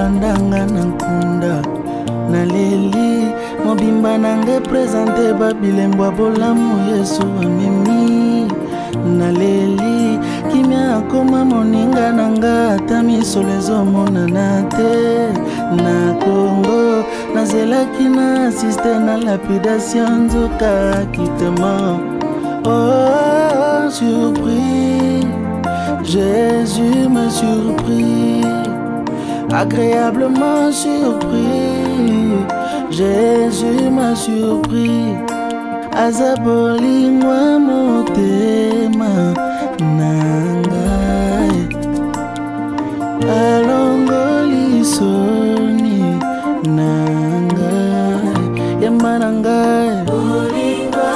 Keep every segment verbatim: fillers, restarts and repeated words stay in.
alandanga na nkunda naleli mobimba nange présente babilembwa bolamu Yesu amemi naleli kimia akoma moninga nanga ata misolo ezomonana te na Congo nazelaki na asiste na lapidation nzoka kitema. Oh surpris, Jésus m'a surpris, agréablement surpris, Jésus m'a surpris. Azaboli moi motema nangai alongoli soni nangai yamba nangai bolinga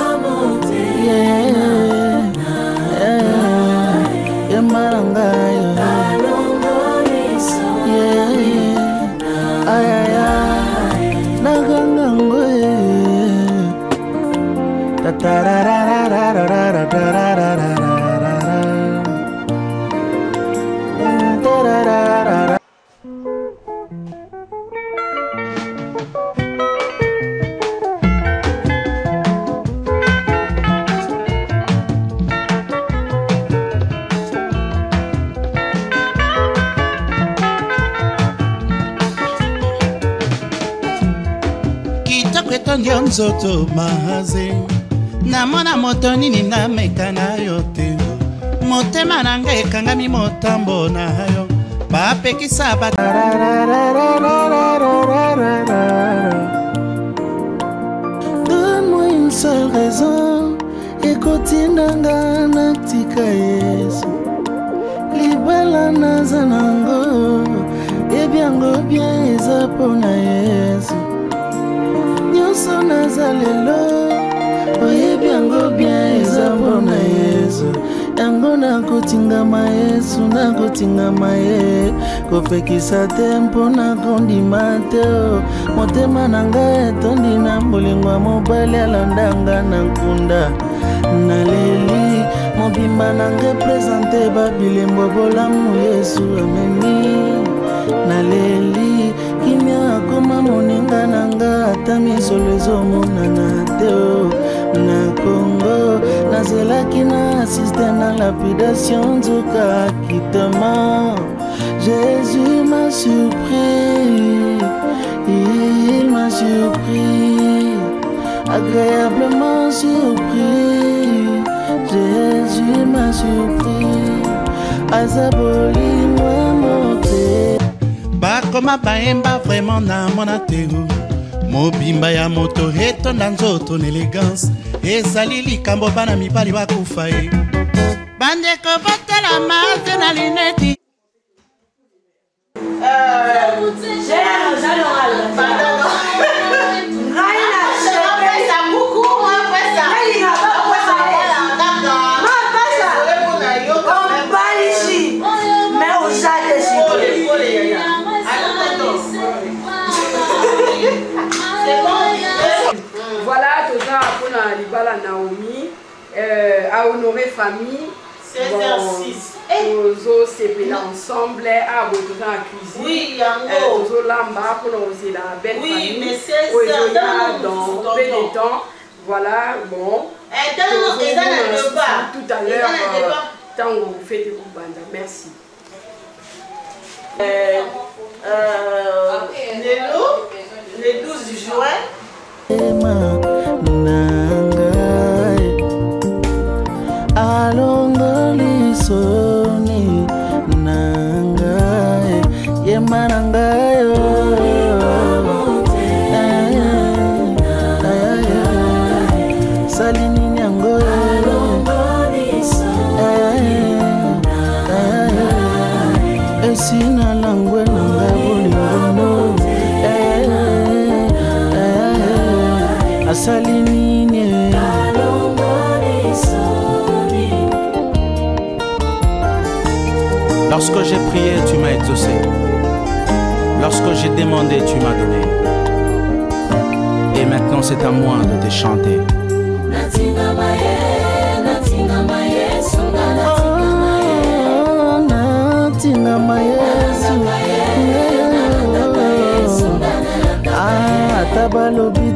motema nangai yamba nangai alongoli soni ay ay ay naganga ngoe ta ra ra ra ra ra ra ra ra ra ra ra. Ndio nzoto mahaze namona moto nini nameka na yo te motema nanga ekangami motambo na yo bapekisa ba. Donne-moi une seule raison ekotindanga natika Yesu libala naza nango ebyango bien eza pona Yesu nyonso naza lelo oyebi yango bien eza mpona Yesu yango nakotingama Yesu nakotingama ye kopekisa te mpona kondima te motema na ngai etondi na bolingo ya mobali alandanga na nkunda naleli mobimba na ngai présente babilembo bolamu Yesu amemi naleli kimia akoma moninga nanga ata misolo ezomonana te na Congo nazelaki na asiste na lapidation nzoka kitema. Jésus m'a surpris, il m'a surpris, agréablement surpris, Jésus m'a surpris, azaboli moi moté. Bakoma baemba vraiment na mona tero mobimba ya moto etonda nzoto na élégance ezali likambo bana mibali bakufa ye bandeko batala maze na lineti. Voilà, tout ça pour la Libala Naomi, euh, à honorer famille. seize heures six. Nous avons ensemble à votre cuisine. Oui, Yango. Nous avons lamba pour nous la belle famille. Oui, mais seize heures dans peu de temps. Voilà, bon. Et dans le débat. Tout à l'heure, tant que vous faites des coups. Merci. Euh, euh, le douze juin. Alongoli soni nangai yema nangai salini nyango esina langwe nanga bolingo asalini ne. Lorsque j'ai prié, tu m'as exaucé. Lorsque j'ai demandé, tu m'as donné. Et maintenant, c'est à moi de te chanter. Oh,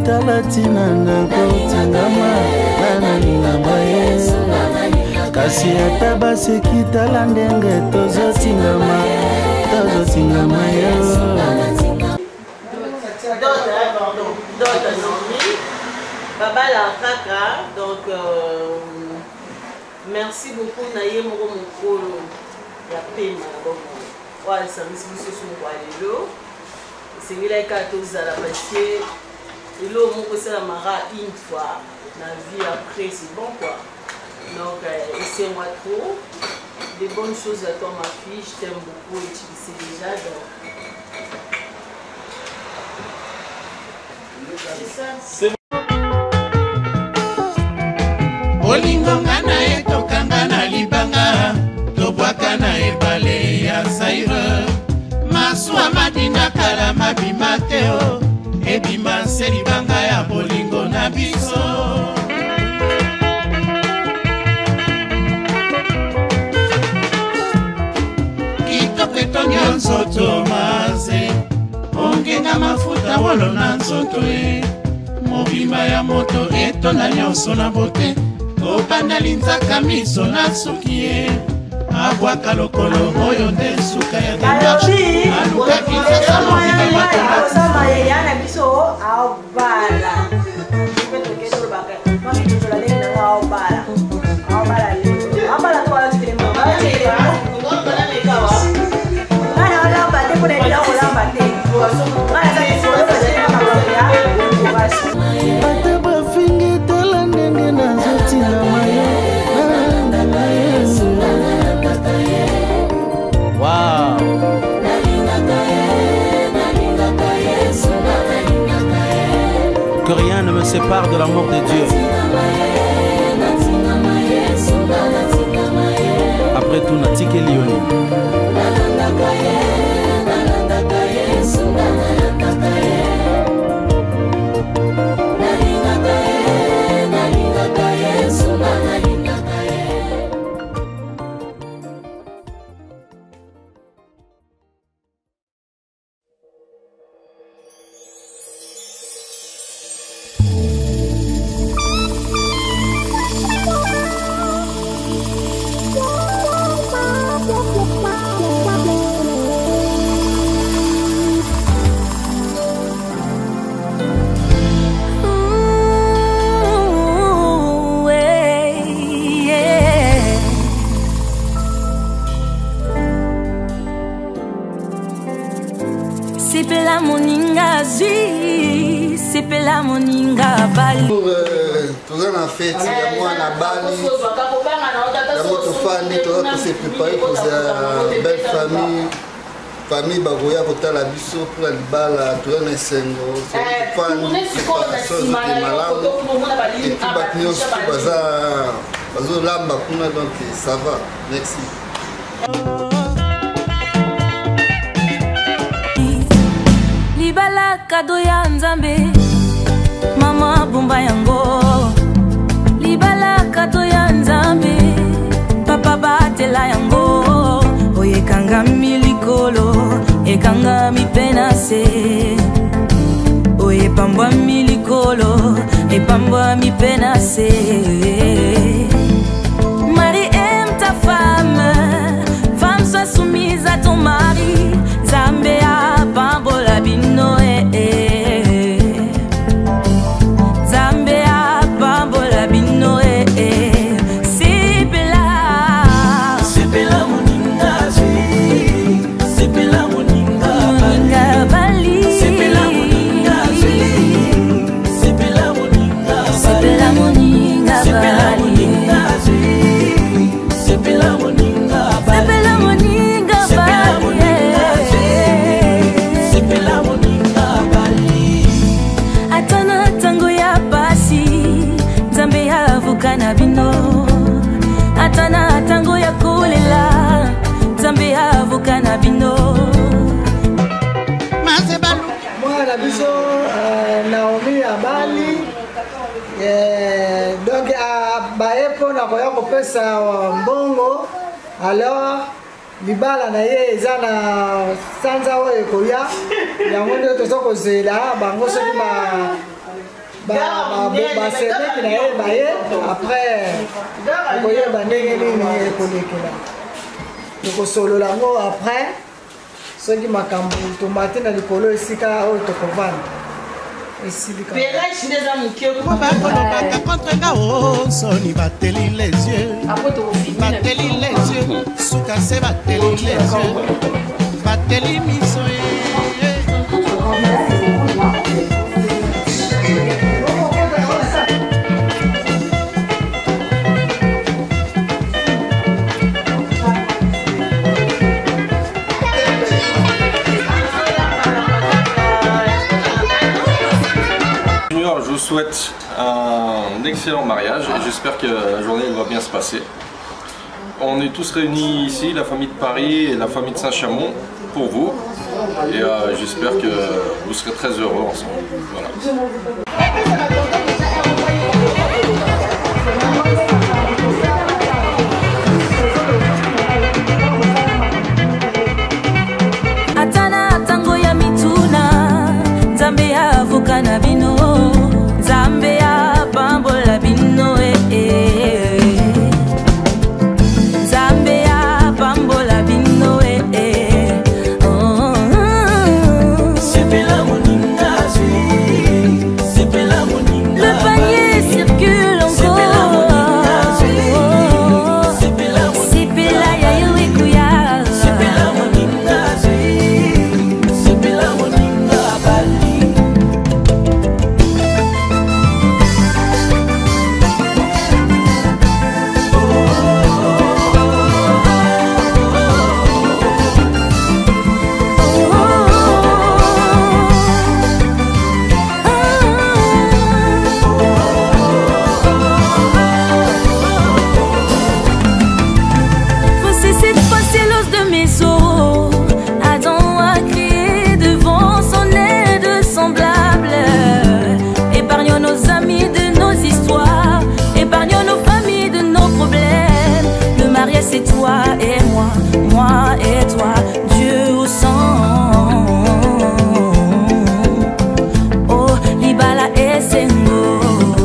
tala tina nakotingama nanalingama ye kasi ata baseki tala ndenge tozotingama tozotingama ye D'autres Naomi, Baba la Kaka, donc euh, merci beaucoup Naye Moro Mokolo, ya pema bon, ouais ça me semble que c'est quoi lelo, c'est qu'il a quatorze à la parce que lelo mon c'est la mara une fois, la vie après c'est bon quoi, donc euh, c'est moi trop, des bonnes choses à toi ma fille, je t'aime beaucoup et tu le sais déjà donc. C'est Olingo ngana etokanga na libanga tobwaka na ebale ya Zaire maswa madinga kala mabima teo ebima se libanga ya bolingo na biso kitoko etonyo nzoto maze ongenga mafuta wolo na nzoto e mobimba ya moto etonda nyonso na bote obanda linzaka miso na suki ye abwaka lokolo oyo nde suka ya demarche alukaki sasa mobimba matona biso aobala ata bafingi tala ndenge nazotingama ye wow. Que rien ne me sépare de l'amour de Dieu. Après tout, Natike Lioni. Toza na fête ya mwana bali yango tofandi toza tose préparé koza belle famille famille bakoya kotala biso mpona libala toza na esengo tofandi préparation ezote malamu epuis bato nyonso bazolamba kuna donc ça va merci. Libala kado ya Nzambe mama bumba yango libala kado ya Nzambe papa batela yango oyekanga milikolo ekanga mipena se oyepambwa milikolo epambwa mipena se Marie aime ta femme femme sois soumise à ton mari Nzambe a pambola bino eh, eh. Nzambe a pambola bino eh, eh. Sipela Sipela moninga zwi Sipela moninga moninga bali Sipela moninga zwi Sipela moninga Sipela moninga bali Sipela moninga Sipela moninga bali Sipela moninga bali Atana tango ya basi Nzambe ya vukana bino Atana tango ya kulela Nzambe ya vukana bino Mwana biso Naomi ya bali donc baye mpona koya kopesa mbongo alors libala na ye eza na sanza oyo ekoya yango nde toza kozela bango soki basemeki na ye baye après okoyeba ndenge nini ekolekela tokosolola yango après soki makambo tomate na likolo esika oyo tokovanda bakolobaka contre nga o soni bateli les yeux bateli les yeux suka se bateli les yeux bateli miso Je vous souhaite un excellent mariage et j'espère que la journée elle va bien se passer. On est tous réunis ici, la famille de Paris et la famille de Saint-Chamond, pour vous. Et euh, j'espère que vous serez très heureux ensemble. Voilà. Atana tango ya mituna, Nzambe avoka na bino. Zambia pambola bino eh eh Zambia pambola bino eh eh oh c'est bella moninga c'est bella moninga le panier circule encore c'est bella moninga c'est bella c'est bella ya yuikuya c'est bella moninga c'est bella moninga bali. C'est toi et moi, moi et toi, Dieu au sang. Oh, Libala et Sengo.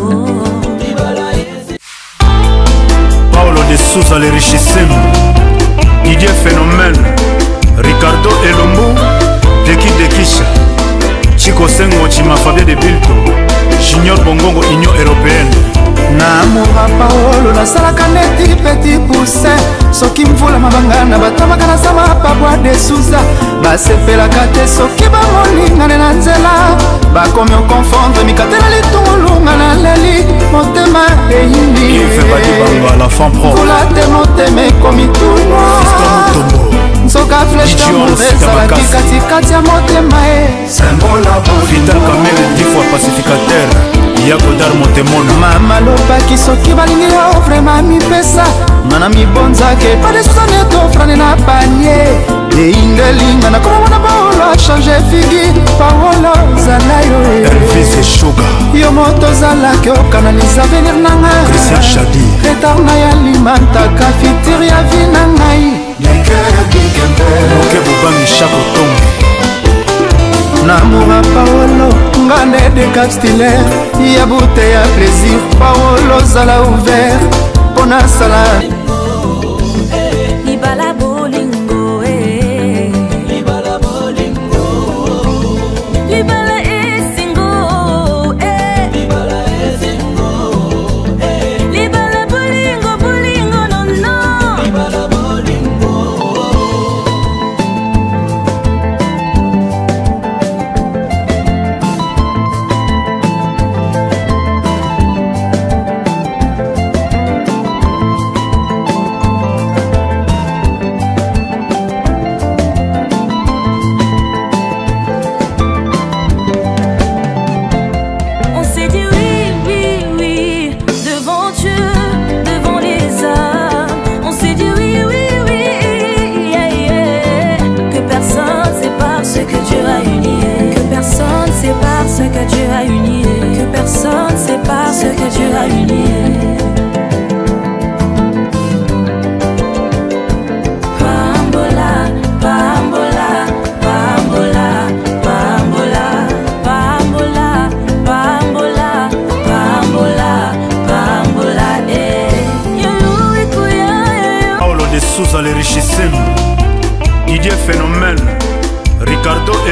Paolo de Souza le richissime, Didier Phénomène, Ricardo Elombo, Deki Dekisha, Chico Sengo Chima Fabien de Bilto, Junior Bongongo Union Européenne. Namoura Paolo nasalaka neti petit poussin soki mvula mabanga na batamaka na sama pabwa de Souza basepelaka te soki bamolingane na nzela bakomi okonfondre mikatela litungulunga na leli motema eyindi mvula te motema ekomi tunwa nzoka fleshe amour ezalaki katikati ya motema e Vital Kamele dix fois pacificateur Yakodar Montemona mama lobaki soki balingi yo vraimen mipesa ngana mibonzake padesusane tofrane na panie eingelinga nakomamona baolo achange figi paolo zala yo Elvis et Sugar yo moto ozalaki okanaliza avenir na ngai Christian Chadi retarna ya limantaka fitir ya vi na ngai Moke Bobangi Chako Tombe Namoura Paolo ngane de Cap Stiller ya bouteille ya plaisir Paolo zala ouvert pona sala Libala bolingo eh Libala bolingo Libala esingo eh Libala esingo eh Libala bolingo bolingo no no Libala bolingo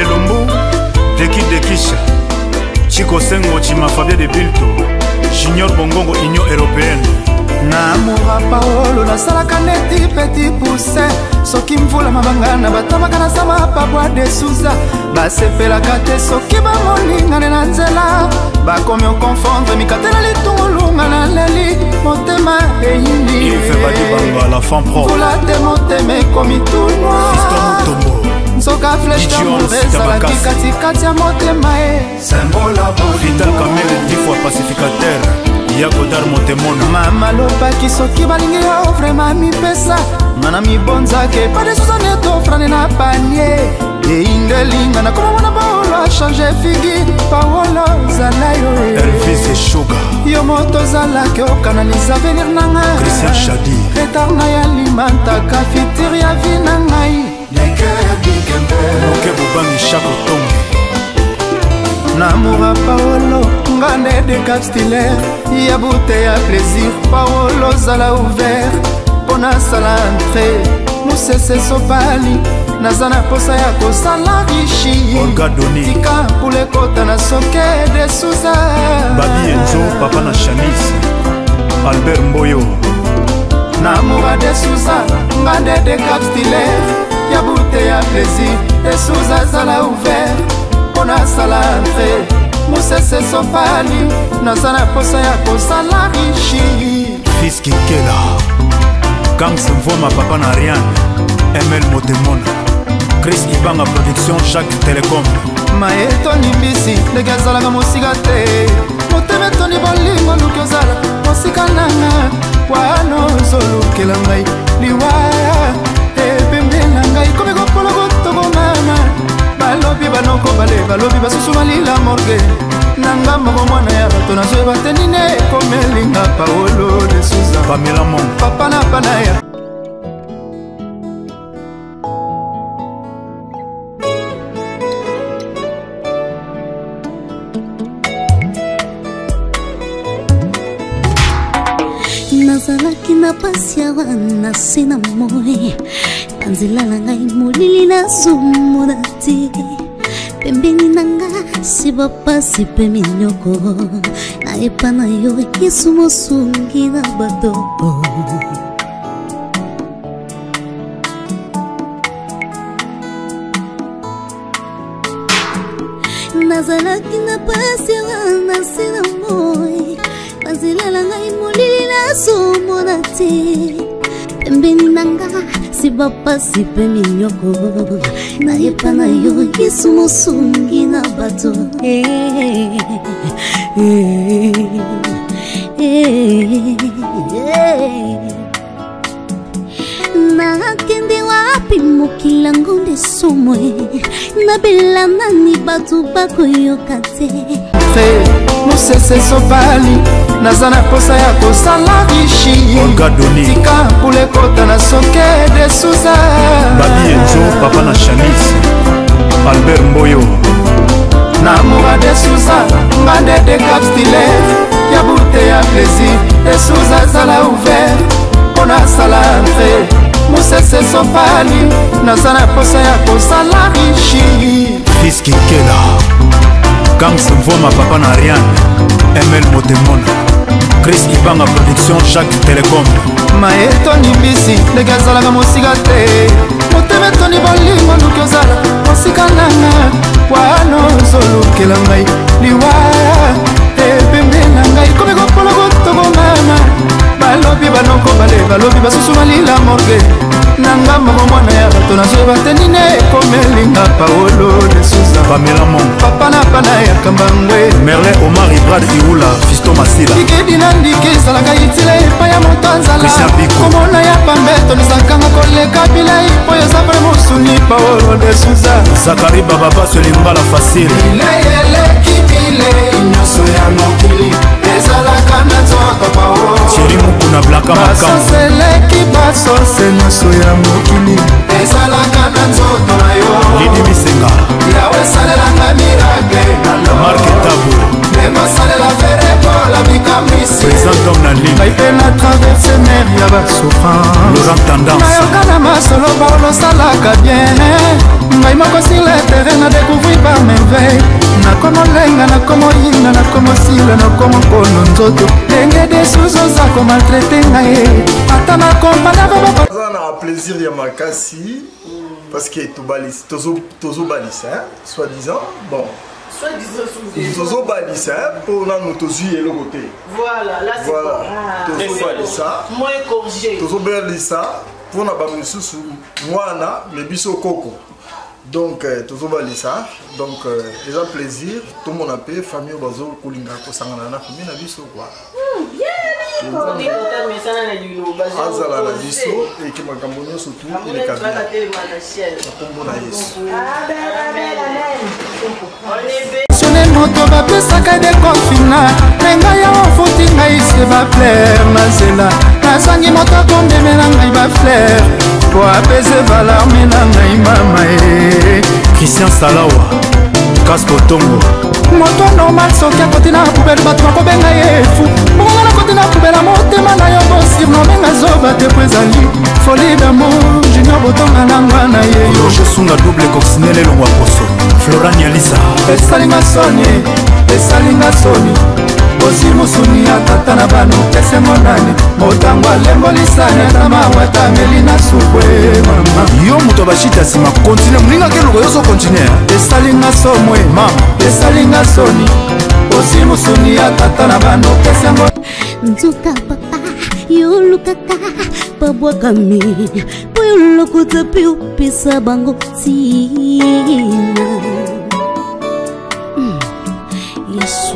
Elombo, Deki Dekisha, Chico Sengo Chima Fabien de Bilto, Junior Bongongo Union Européenne. Namura Paolo nasalaka neti petit poussin soki mvula mabangana batamaka na sama pabwa de suza basepelaka te soki bamoningane na nzela bakomi okonfondre mikatela litungulunga na leli motema eyindi la femme pro mvula te motema ekomi tunwa nzoka flèche d'amour ezalaki katikati ya motema e Vital Kamel dix fois pacificateur Yakodar Motemona mama lobaki soki balingi yo vraimen mipesa ngana mibonzake padesuza netofrane na panie eindelinga nakoma mwana paolo achange figi paolo zala yo Elvis et Sugar yo moto ozalaki okanaliza avenir na ngai Christian Shadi retar na ya limantaka fitir ya vi na ngai Moke Bobangi Chako Tongi Namura Paolo ngande de cap stilaire ya bouteille ya plaisir Paolo zala ouvert pona sala entrée musese sopali nazana posa ya kosala richi Olga Doni tika pule kota na soke de Souza Babi Enzo Papa na Shanice Albert Mboyo Namura de Souza ngande de cap stilaire ya bouteille ya plaisir de Souza zala ouvert pona sala entrée musese sopali nazana posa ya kosala richi Fiski Kela Gangs Mvoma Papa na Ariane M L Motemona Chris Ibanga Production Jacques Telecom Maeto nimbisi ndenge azalaka mosika te motema etoni bolingo luki ozala mosika nanga wana ozolukela ngai liwaya epembe na ngai komi kopolo kotoko mama balobi banoko bale balobi basusu balila morge nanga moko mwana ya bato nazoyeba te nini ekomelinga Paolo de Souza Pamela Mon papa na panaya nazalaki na pasi awa na se na moi na nzela na ngai molili nazomona te pembeni na nga si bapasi mpe minyoko na epa na yo yesu mosungi na bato nazalaki na pasi awa na se na moi na nzela na ngai molili nazomona te pembeni na nga si bapasi mpe minyoko na epa na yo yesu mosungi na bato nakende wapi mokila ngonde somwe nabela nani bato bakoyoka te musese sopali naza na posa ya kosala richi Olga Doni tika pule kota na soke de Souza Babi Enzo Papa na Shanice Albert Mboyo Namura de Souza ngande de cap stilaire ya bouteille ya plaisir de Souza zala ouvert pona sala entrée musese sopali naza na posa ya kosala richi Fiski Kela Gangs Mvoma Papa na Ariane M L Motemona Chris Ibanga Production Jacques Telecom Maeto nimbisi ndenge azalaka mosika te motema etoni bolingo luki ozala mosika nanga wana ozolukela ngai liwaya epembe na ngai komi kopolo kotoko mama balobi banoko bale balobi basusu balila morge nanga moko mwana ya bato nazoyeba te nini ekomelinga Paolo de Souza Pamela Mon papa na pana ya kambangwe Merle Omar Ibrad Iula Fiston Masila ikedi na ndiki ezalaka itila epa ya moto anzala komona ya pambeto nizakanga koleka bilai po yoza vre mosuni Paolo de Souza Zakari Bababa Solimbala Facile ileyeleki bilei nyonso ya mokili ezalaka na nzoto Paolo Thierry Mukuna Blaka Makamu basoseleki basose nyonso ya mokili ezalaka na nzoto na yo Lidi Misenga yawe esalelanga miracle Marke Tabu ekosalela verekola bikamisi Présent homme na ligne ngai mpe na traverse mer ya basouffrance Laurent Tendance nayoka na masolo baolo osalaka bien ngai moko sur le terrain na découvrir par merveille nakomo lenga nakomo yinga nakomo sila nakomo kono nzoto ndenge desusu oza komaltraite ngai ata nakompana baboko aza na plaisir ya makasi parce que tozobalisa soi-disant bon tozobalisa mpona no tozwi eloko te tozobalisa tozobelisa mpona bamisusu mwana me biso koko donc tozobalisa donc eza plaisir tomona mpe famille oyo bazokolinga kosangana na famille na biso kwa azala na biso eke makambo nyonso tu eleka nakombo na yesu sone moto bapesaka dekonfina me ngai awa ofuti ngai se baflere na nzela nazangi moto akondemela ngai baflere po apese balarme na ngai mama e Christian Salawa Kaspo Tongo moto normal soki akoti na poubele bato bakobenga ye fu bongonga nakoti na poubele motema na yo bosirnomenga zoba te po ezali folie d'amour junior botonga nangwa na ye Roger Sunga double coccinelle elongwa poso Florania Lisa esalinga soni esalinga soni ozimusuni ya tata na bano pese monane motango alembolisani ata mawatameli na supwe mama yo moto bashita nsima kontine moninga keloko yoso kontine esalinga somwe mama esalinga soni ozimusuni ya tata na bano pese mo nzuka papa yolukaka pabwakami po yolokuta pe upesa bango tina yesu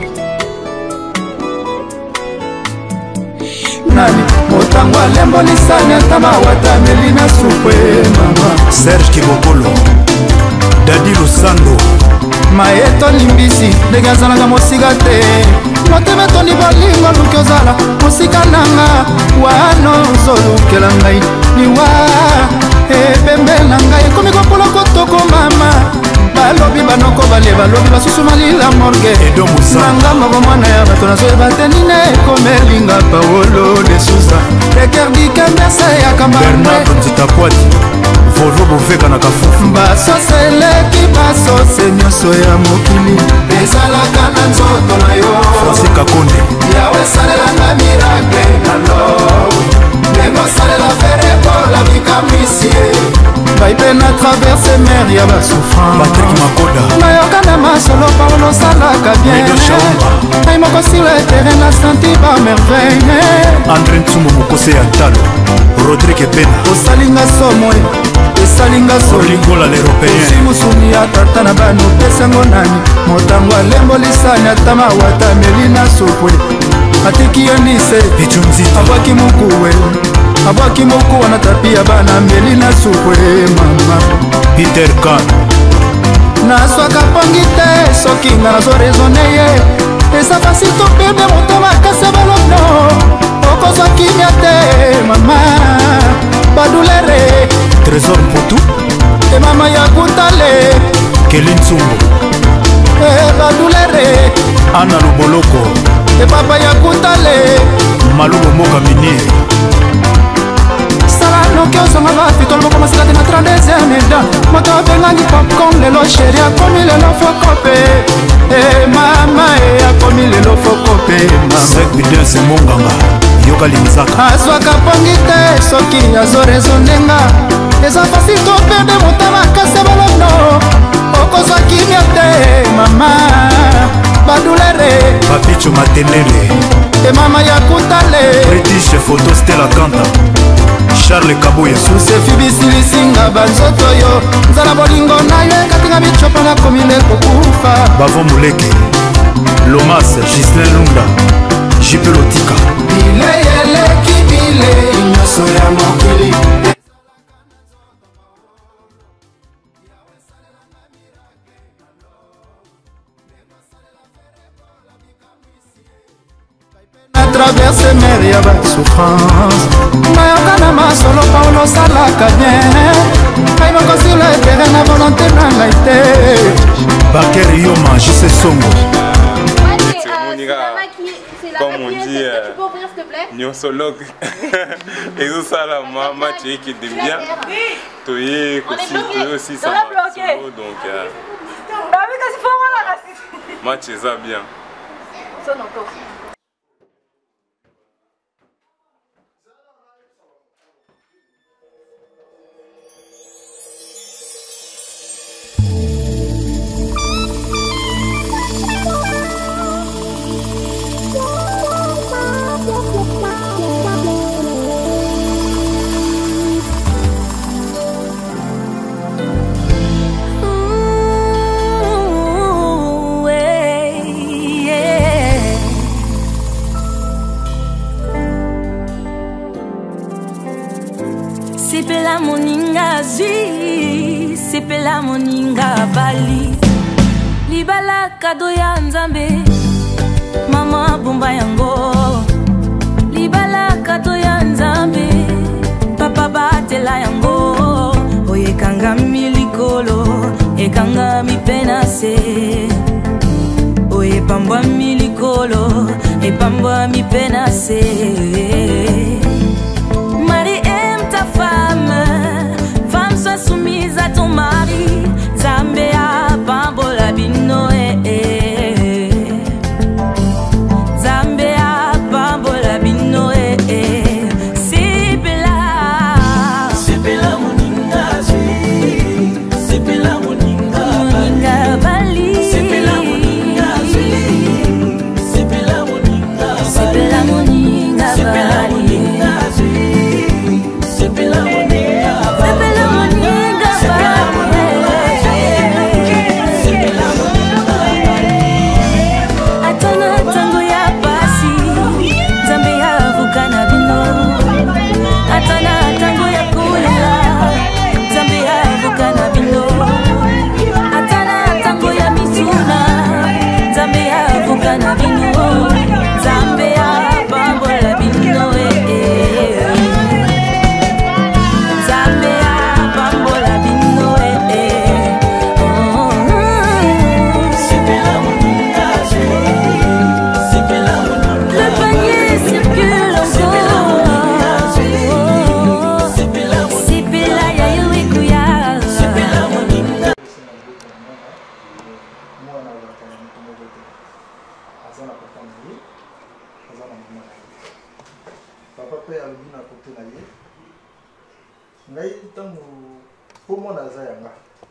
nani motango alembolisani ata mawatameli na supwe mama Serge Kibokolo Dadi Lusando maeto limbisi ndenge azalaka mosika te motema etondi bolingo luki ozala mosika nanga wana ozolukela ngai liwa epembe na ngai ekomi kopola kotoko mama balobi banoko bale balobi basusu malila morge nanga moko mwana ya bato nazoyeba te nine ekomelinga paolo de susa ekerdikembese Bernard Nzitakwati Volvo boveka na kafufu basoseleki basose nyonso ya mokili ezalaka na nzoto na yo Francis Kakonde yawe salelanga miracle nano ndenge osalela fere mpola bikamisie ngai mpe na traverse mer ya basouffrance Patrick Makoda nayoka na masolo paulo osalaka bien ngai moko sur le terrain na senti ba merveille André Ntsumbo mokose ya talo Rodrigue Pena osalinga somoe esalinga solingola l'européen osimusuni ya tata na bano pesango nani motango alembolisani ata mawatameli na supwe atiki yo ndise abwaki mokuwe abwaki mokuwa na tapi ya bana mbeli na supwe mama Peter Kan naswaka pongi te soki nga nazoresone ye eza fasi toperde moto makasi balono okozwa kimia te mama badulere Trésor Mputu e mama ya kutale Kelin Tsumbo e badulere Ana Luboloko e papa ya kutale Malubo Moka Minier sala noki ozonga bafitolo bokomasika te na trente-deuxième eda moto abengangi popcorn lelo sheri akomi lelo fokope e mama e akomi lelo fokope Sek Bidense Monganga yoka limizaka azwaka pongi te soki azoresonenga eza fasi toperde moto makasi balono okozwa kimia te mama badulere Papicho Matenele e mama ya kutale British Photo Stella Kanta Charles Kabuya susefi bisilisinga banzoto yo nzala bolingo na yo ekatinga bicopo nakomile kokufa Bavo Muleke Lomas Gislain Lunda Jipe Lotika bile eleki bile nyonso ya mokili na traverse mer ya basouffrance nayoka na masolo paulo osalaka bien ngai moko sur le terrain na volonté na ngai te Baker Yoma Jise Songo C'est comme on dit, tu peux ouvrir s'il te plaît? Nyonsologue. Et tout ça là, ma tu qui est bien. Tu es aussi ça. Donc, match est ça bien. Sepela moninga zwi, sepela moninga bali. Libala kado ya nzambe, mama bumba yango. Libala kado ya nzambe, papa batela yango. Oye kanga milikolo, e kanga mi penase. Oye pamba milikolo, e pamba mi penase. Marie aime ta femme, femme sois soumise à ton mari. Zambea pambola bino eh eh. Zambea pambola bino eh eh. Sipela, sipela moninga zwi, sipela moninga moninga bali, sipela moninga zwi, sipela moninga sipela moninga bali. Papa pe alobi na kote na ye. Ngai tango pomo na za yanga.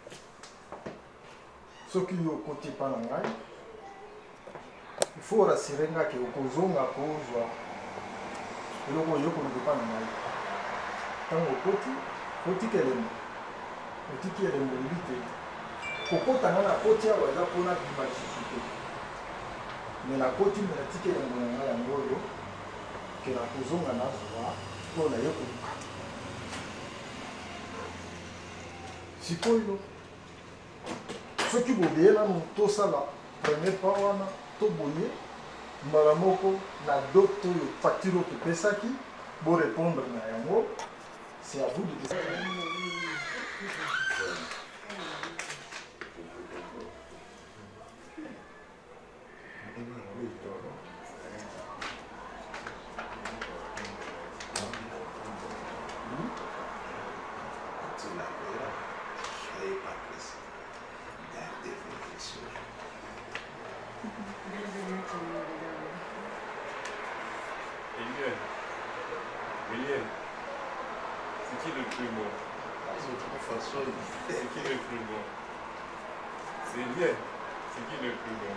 Soki yo kote pa na ngai. Il faut rassurer nga ke okozonga kozwa. Eloko yo ko pa na ngai. Tango koti, koti kelemo. Koti kelemo libite. Kokota nga na koti awa eza pona bimachisuke. Mais la koti me na tike yango na ngai yango yo. Que la kozonga na zwa pour la yoko. Sikoyo. Ce qui vous dit là, tout ça là, prenez pas wana, tout boyer, malamoko, la docteur, facture que pesaki, pour répondre na yango, c'est à vous de décider. William, c'est qui le plus beau? C'est qui le plus beau? C'est bien. C'est qui le plus beau?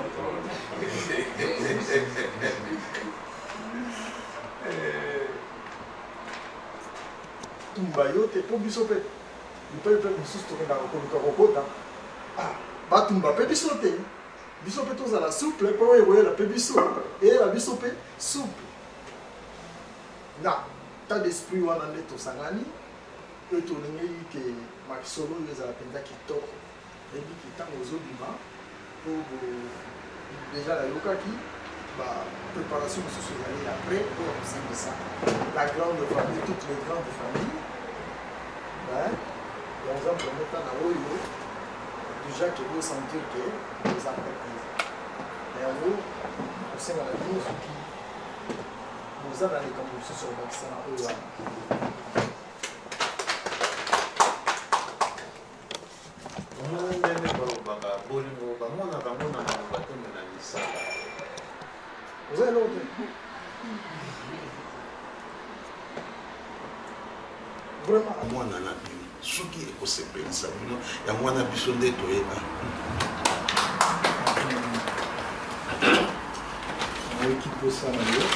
Tumba yote po biso pe. Ipe pe misusu tokenda kokoluka kokota. Ah, batumba pe biso te. Biso pe tozala souple po oyekoyela pe biso. Eyela biso pe souple. Na, tas d'esprit wana nde tosangani. Oyo tolingi ke makisolo oyo ezala mpenza kitoko. Eyebi ki ntango ozobima po déjà nayokaki préparation mosusu ezali après po kosangisa la grande famille, toutes les grandes familles. Dans un premier temps, déjà que vous sentir que vous entreprises. Et en gros, kosenga na bino soki boza na likambo mosusu kobakisa na oyo wana. ndenge balobaka bolingo bamonaka ngo na maloba te me na lisala oza eloko te vraiment mwana na bino soki ekosepelisa bino ya mwana biso nde toyeba nayoki posa na yo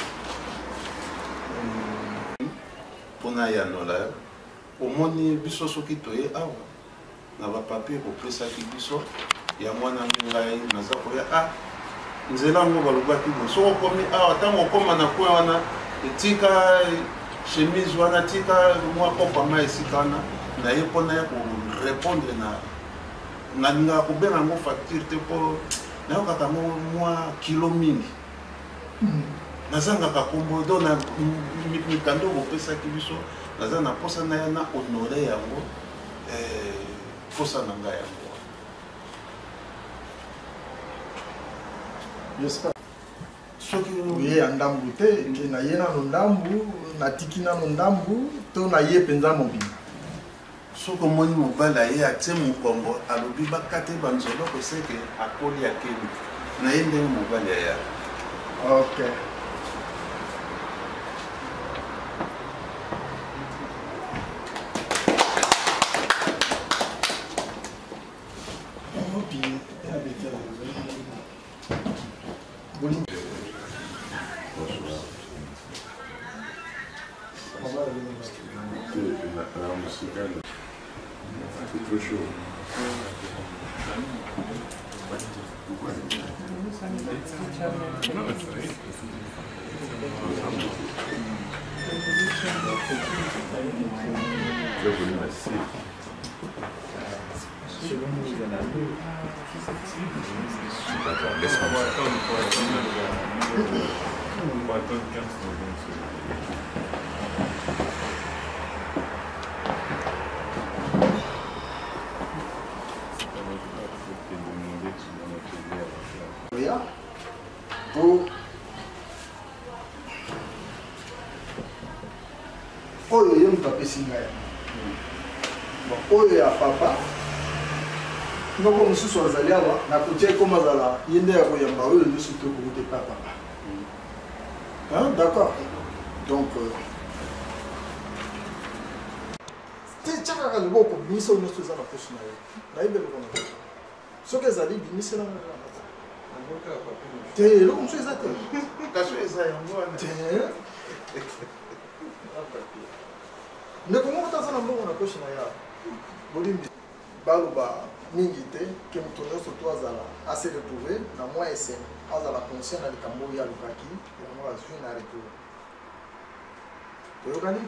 mpona yanola omoni biso soki toye awa na bapapier kopesaki biso ya mwana ngai naza koya ah nzela ngo balobaki bo soko komi awa ntango okoma na kwe wana etika chemise wana tika mwa kopa ma esika wana na ye mpona ya korépondre na nalingaka kobenga yango facture te mpo nayokaka ngo mwa kilo mingi nazangaka kombo do na mikando bopesaki biso naza na posa na ya na honore yango posa na ngai yango soki oye ya ndambu te na ye nano ndambu natiki nano ndambu to na ye mpenza mobima soki omoni mobali aye atie mokongo alobi bakate banzolo koseke akoli akeli na ye ndenge mobali aya ok C'est trop chaud. oyo ye moto apesi ngai oyo ya papa ndoko mosusu azali awa nakotia ekoma azala ye nde ya koyamba oyo nyonso tokoki te pa papa d'accord donc tia kaka liboko bimisa oyo nyonso eza na poso na ye nayebi eloko na soki ezali bimisela te eloko mosusu eza te kaso eza yango wana te ndeko moko taza na mbongo na poche na ya bolimbi baloba mingi te ke moto nyonso to azala ase retrouve na mwa esene azala conscient na likambo oyo alukaki yango azwi na retour toyokani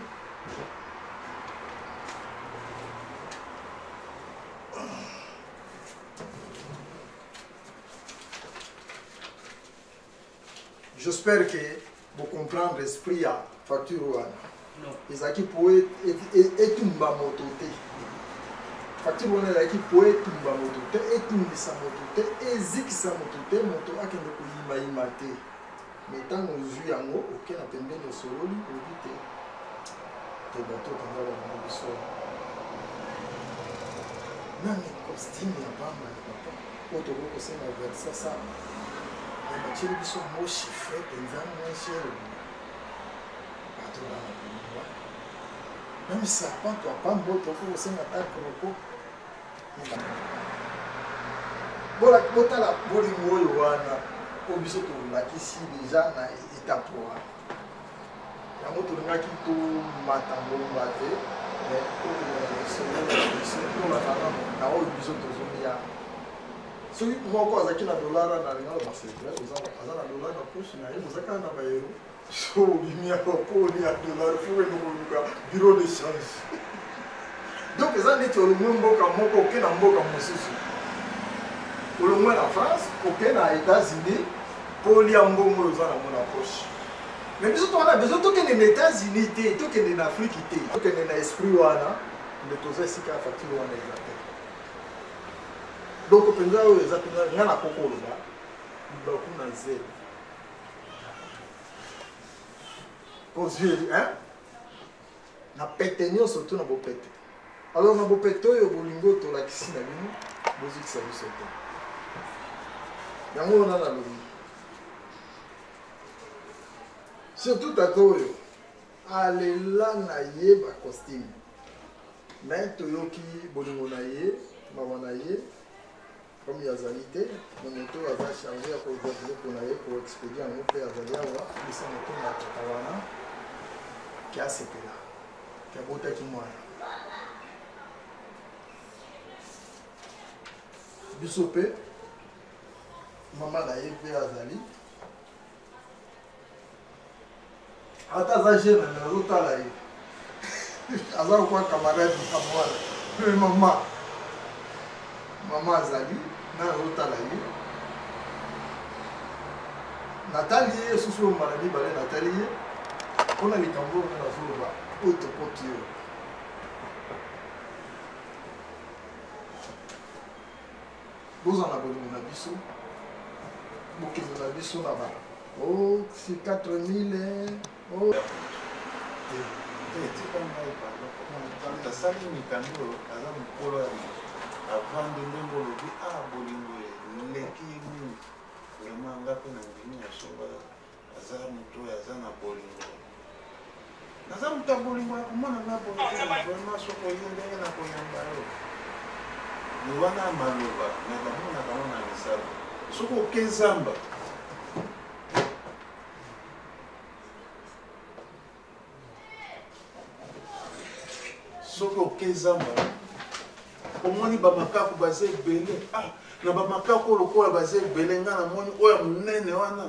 j'espère que vous comprendre l'esprit à facture wana ezalaki po etumba moto te facture wana ezalaki po etumba moto te etumbisa moto te ezikisa moto te moto akende koyimayima te me ntango ozwi yango oke na pembeni osololi obi te te bato tanga bango biso nani costume ya bamba ya papa oyo tokoki kosenga versa sa batieli biso mo chiffre mpenza moins cher bato bana même sapato apambo tokoki kosenga ta kroko botala bolingo oyo wana po biso tolakisi deja na etape wana yango tolingaki tomata ngomba te na oyo biso tozomiya soki moko azalaki na dolara na lingala basekre aza na dolar na poche na ye oza kaka na bayero so obimi ya baponi ya dolar fo enokoluka bureau de change donc eza neti olongwe mboka moko oke na mboka mosusu olongwe na France oke na États-Unis mpo olia mbongo oyo oza nango na poche mais biso towana besoin tokende na États-Unis te tokende na Afrique te tokende na esprit wana nde toza esika ya facture wana eza te donc mpenza oyo eza mpenza nga na koko oloba libaku na zelo kozwi hein na pete nyonso to na bopete alors na bopete oyo bolingo tolakisi na bino bozikisa biso te yango wana nalobi surtout tata oyo alela na ye bacostume naye toyoki bolingo na ye mama na ye comme yazali te na moto aza charge ya kozwa biloko na ye koexpedie yango mpe azali awa bisa moto na tata wana ke asepela ke abotaki mwana biso mpe mama na ye mpe azali ata aza jeune me azotala ye aza kokwa camarade na mwana mama mama azali na azotala ye natali ye susu oyo mbala mibale natali ye mpona likambo oyo nazoloba oyo tokoti oyo bozala bolingo na biso bokende na biso na ba o si quatre mille tasali mikando aza mokolo ya avande ndenge olobi a bolingo leki mingi vraimen nga mpe na ndimi ya soba aza moto oyo aza na bolingo naza moto ya bolingo ya komona nga bolingo vraimen soki oye ndenge na koyamba yo ni wana maloba me bamonaka ngo na misala soki oke zamba soki oke zamba omoni bamakako baza ebele ah na bamakako lokola baza ebele nga na moni oyo monene wana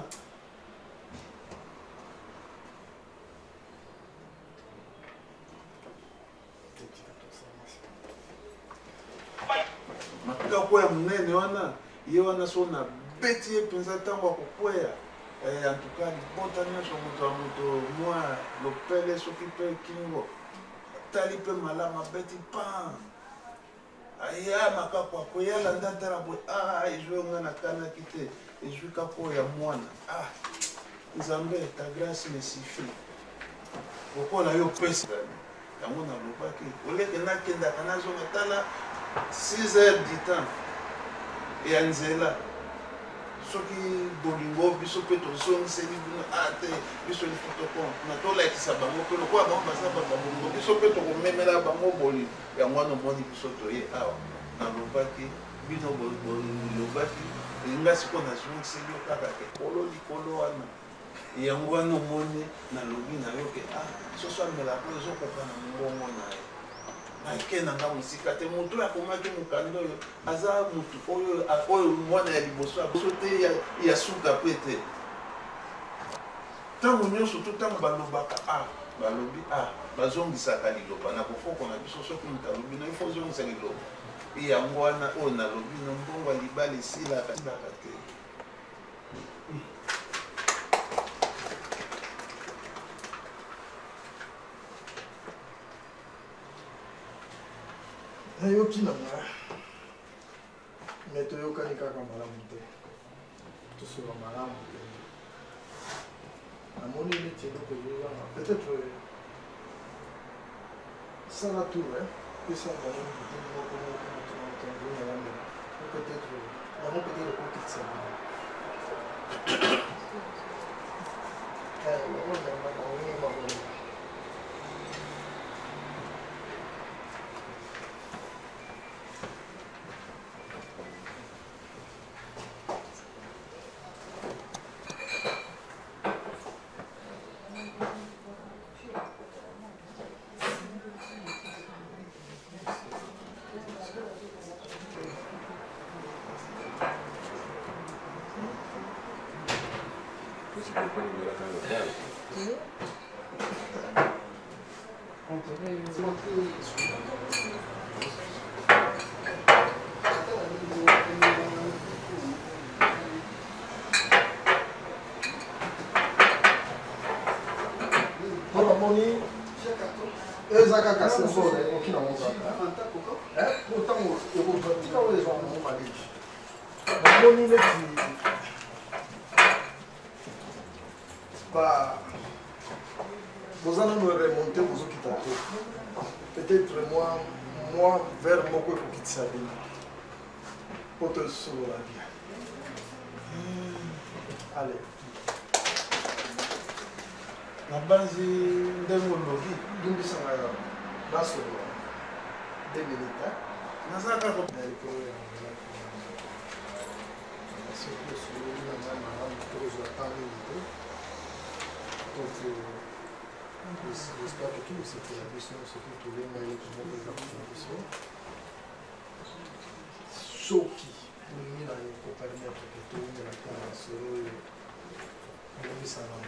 makako ya monene wana ye wana so na beti ye mpenza ntango ya kokweya antuka libota nyonso moto ya moto mwa lopele soki mpe kingo tali mpe malamu abeti pan aya makako akoyala ndatala boye ah ezwi nga nakanaki te ezwi kaka oyo ya mwana ah nzambe ta grâce ne suffit lokola yo pesa yango nalobaki oleke nakendaka nazonga tala six heures du temps ya nzela soki bolingo biso mpe tozongiseli bino a te biso lifotoko na tolakisa bango mpe lokola bango baza babolingo biso mpe tokomemela bango bolingo yango wana omoni biso toye awa nalobaki bino lobaki elinga sikoyo nazongiseli yo kaka ke kolo likolo wana yango wana omoni nalobi na yo ke ah soso amela po ezokoka na mbongo na ye ake na nga mosika te moto oyo akomaki mokanda oyo aza motu oyo mwana ya liboso abiso te ya suka mpe te ntango nyonso to ntango balobaka a balobi a bazongisaka liloba na kofoko na biso soki moto alobi no ifo ozongisa liloba yango wana oyo nalobi no mbongo ya libala esilaka silaka te nayoki na nga me toyokani kaka malamu te tosola malamu te namoni neti eloko ezozanga peut-être sala tour pesa bango biteni moko mokomotonatonzoni yande peut-être yango peut-être ekokitisa bino ezaka kasi nsolo ekoki na mozaka pourtant ekotika oyo ezwa nango maleki namoni neti vous allez me remonter, vous quittez. Peut-être moi, moi, vers mon corps, vous quittez ça. Pour te sauver la vie. Allez. La base de mon lobby, d'où ils sont là, là sur deux minutes. Nous avons fait un peu de j'espère que tout ce qui est la mission, ce qui est tous les mails qui vont faire la mission. Choki, nous avons pour permettre que tout le monde ait la solo et nous ça va.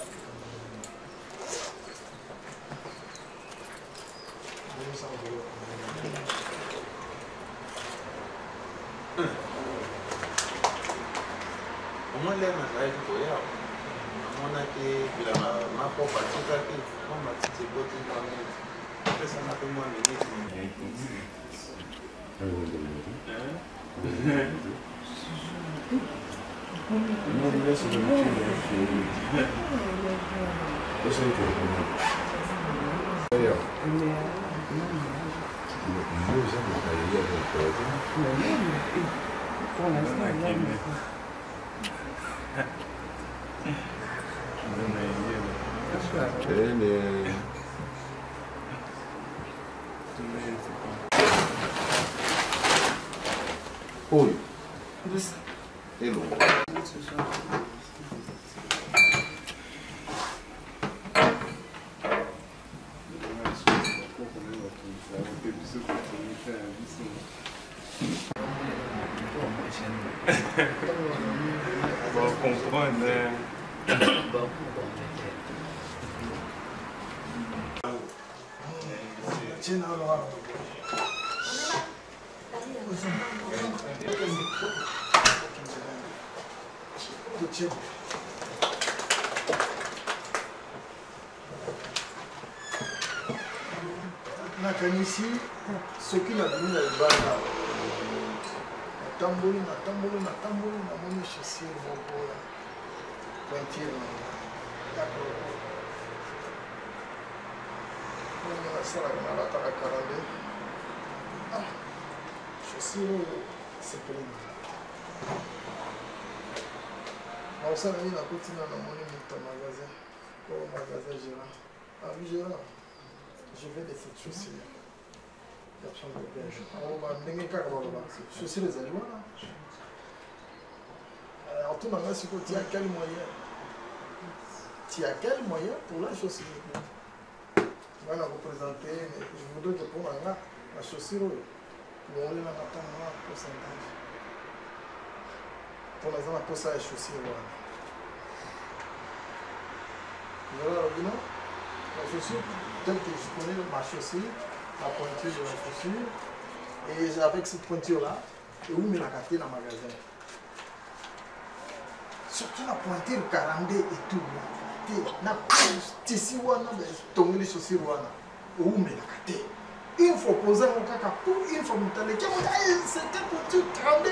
Nous ça va. Comment les manger pour y aller? On a été bila ma papa tika ke on m'a dit c'est côté moi mais ça m'a fait moi Oi. Hello. Vou comprendre. Nakanisi soki na bimi na libanda natamboli natamboli natamboli namoni chaussure moko ya pointure nasalaka nalataka karande chaussure oyo sepelini naosala nini nakotina namoni moto ya magasin oyo magasin gérant abi gérant je vais de cette chaussure. Personne ne peut bien. On va donner qu'à voir là. Chaussure les animaux là. Alors tout le monde se dit, tu as quel moyen? Tu as quel moyen pour la chaussure? Je vais la représenter, mais je voudrais que pour la, la chaussure, pour aller la matin, on a un pourcentage. Pour l'exemple, pour ça, la chaussure. Vous avez la non? La chaussure, telle que je connais ma chaussure, la pointure de la chaussure, et avec cette pointure-là, et où me la gâter dans le magasin. Surtout la pointure quarante et tout. La tissu, tomber les chaussures, et où me la gâter. Il faut poser mon caca pour une fois, c'était pointure quarante.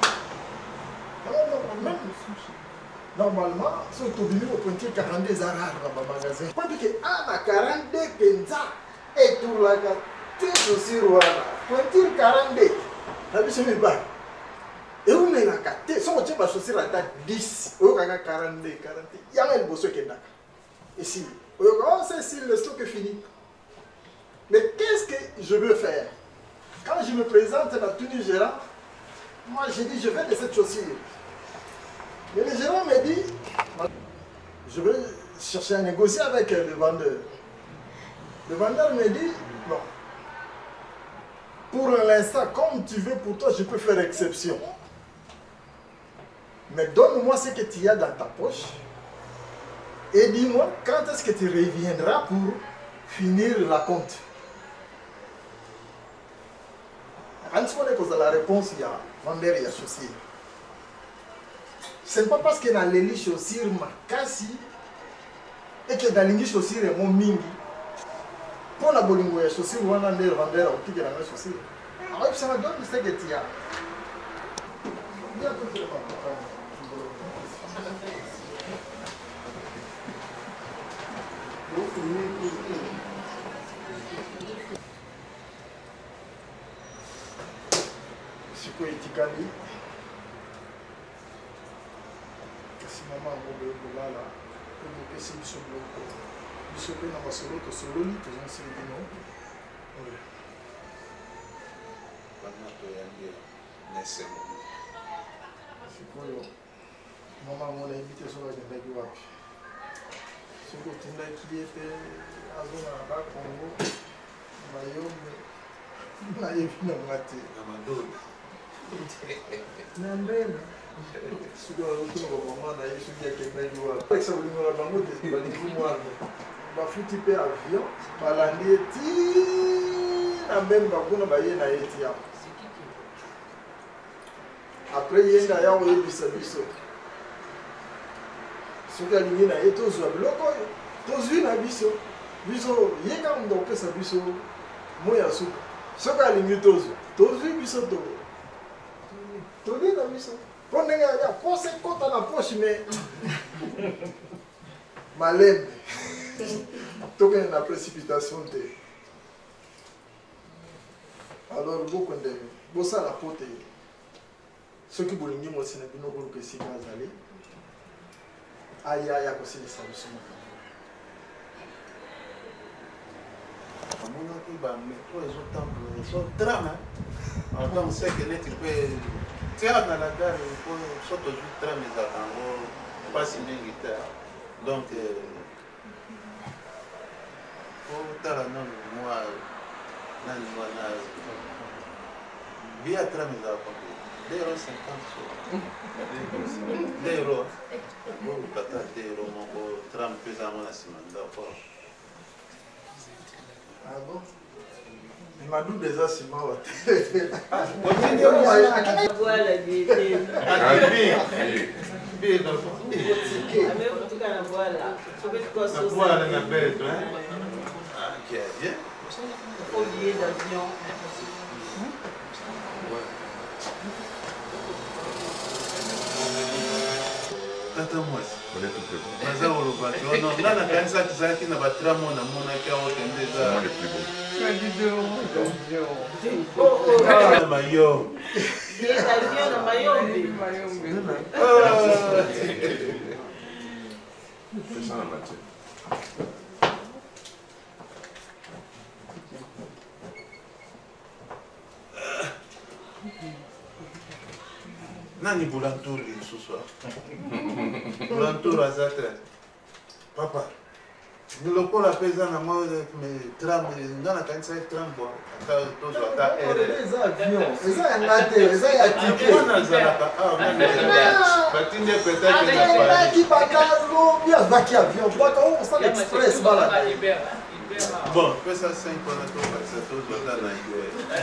Normalement, si on est venu au pointier quarante des arabes dans le magasin, pas dit que ah, quarante penza et tout la gâte aussi roi. Pointier quarante, la biche me bat. Et où me la gâte? Si on tient ma chaussure la taille dix, au gaga quarante, quarante, il y a un bosso qui est là. Ici, oh, c'est ici, le stock est fini. Mais qu'est-ce que je veux faire? Quand je me présente à la tenue gérant, moi j'ai dit je vais de cette chaussure. Mais le gérant me dit, je vais chercher à négocier avec le vendeur. Le vendeur me dit, non. Pour l'instant, comme tu veux pour toi, je peux faire exception. Mais donne-moi ce que tu as dans ta poche. Et dis-moi quand est-ce que tu reviendras pour finir la compte. Quand tu vois la réponse, il y a vendeur, il y a chaussure. Ce n'est pas parce que dans les chaussures makasi et que dans les chaussures est mon mingi. Pour la bolingo ya chaussure ou un vendeur au pied de la chaussure. Alors ça me donne ce que tu as. etikali kasi mama yango boye kolala mpe bopesi biso biloko biso mpe na basolo tosololi tozonsili bino sikoyo mama yango nayebi te soki akendaki wapi soki otindaki ye te azonga na bakongo mayombe nayebi nanga te na mbele soki azotuna bamama na ye soki akendaki wapi alekisa bolingo na bango te balingi mwana bafuti mpe avion balandi ye ti na mbemba kuna baye na ye ti yango apres ye nde aya koyebisa biso soki alingi na ye tozwa biloko oyo tozwi na biso biso ye kaka moto akopesa biso moi ya suka soki alingi tozwa tozwi biso toli na biso mpo ndenge ya pose ekota na poche me malembe tokende na précipitation te alors bokonde bosala po te soki bolingi mosi na bino koluka esika azali aya ya kosilisa biso makambo amonaki bametro ezotambola ezodrame donc seke neti mpe tiaka na la gare po so tozwi trame ezalaka yango mpasi mingi te donc po tala nano mwa nani mwana bia trame ezalaka mpe deux euros cinquante so deux euros okata deux euros moko trame mpe ezango na nsima ndako Ah bon? Il m'a dit déjà si mal. Voilà, il était. Billet d'avion. Tata mwasi baza koloba te ono nga nakanisa tozalaki na batramo namonaki awo kende eza mayo nani bulanturi lisusu bulanturi aza te papa nilokola mpe eza na mwa tram nga nakanisaki tram bo ata tozwa ata eza yanga te eza ya tike wana azalaka batindi peteaki bakalobi azwaki avion baka osala express bala bon pesa cinq wana tobakisa tozwa ata na ibe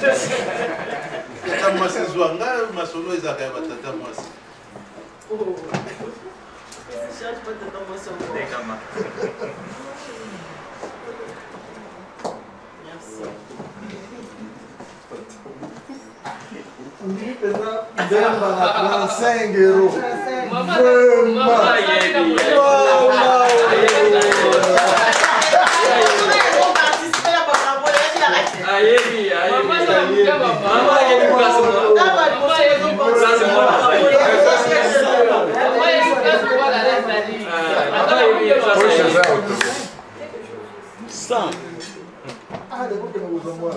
tata mwasi zwa nga masolo ezalaka ya batata mwasi On dit que ça, Demba va prendre cinq euros. cent. Ah, de vous que nous avons.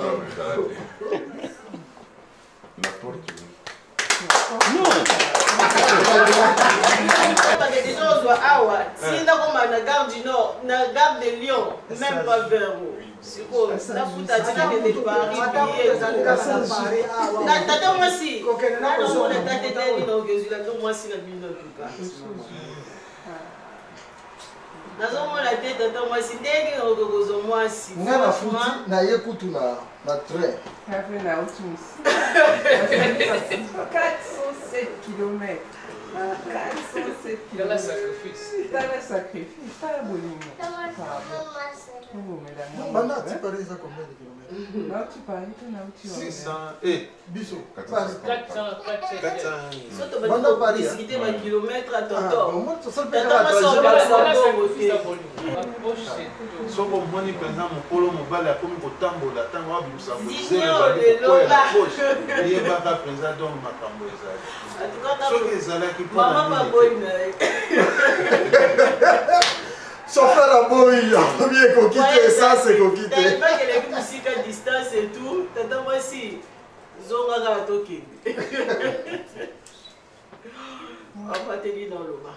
La porte. Non. Sinda koma na gare du Nord, na gare de Lyon, même pas vers où. C'est quoi? La foutatina de Paris. Na tata moi si. Na no na tata tani no gezu la moi si la bino tuka. nazomona te tata mwasi ndenge okokozo mwasi nga na futi na ye kutu na na train quatre cent sept kilomètres Il y a un sacrifice. Il y a un sacrifice. Il y a un bolingo. Oh, mesdames. Banda, tu paries ça combien de kilomètres? Là, tu paries, tu n'as pas six cents. Eh, Bissot. quatre cents. quatre cents. Surtout, tu vas discuter un kilomètre à ton temps. Soko moni penza mokolo mobali akomi kotambola ntango abimisa yebaka penza donc makambo ezali soki ezalaki chauffeur à boy, premier coquité, ça c'est coquité. T'as pas qu'elle est musique à distance et tout, t'as moi si zonga ga toki. On va te dire dans le bas.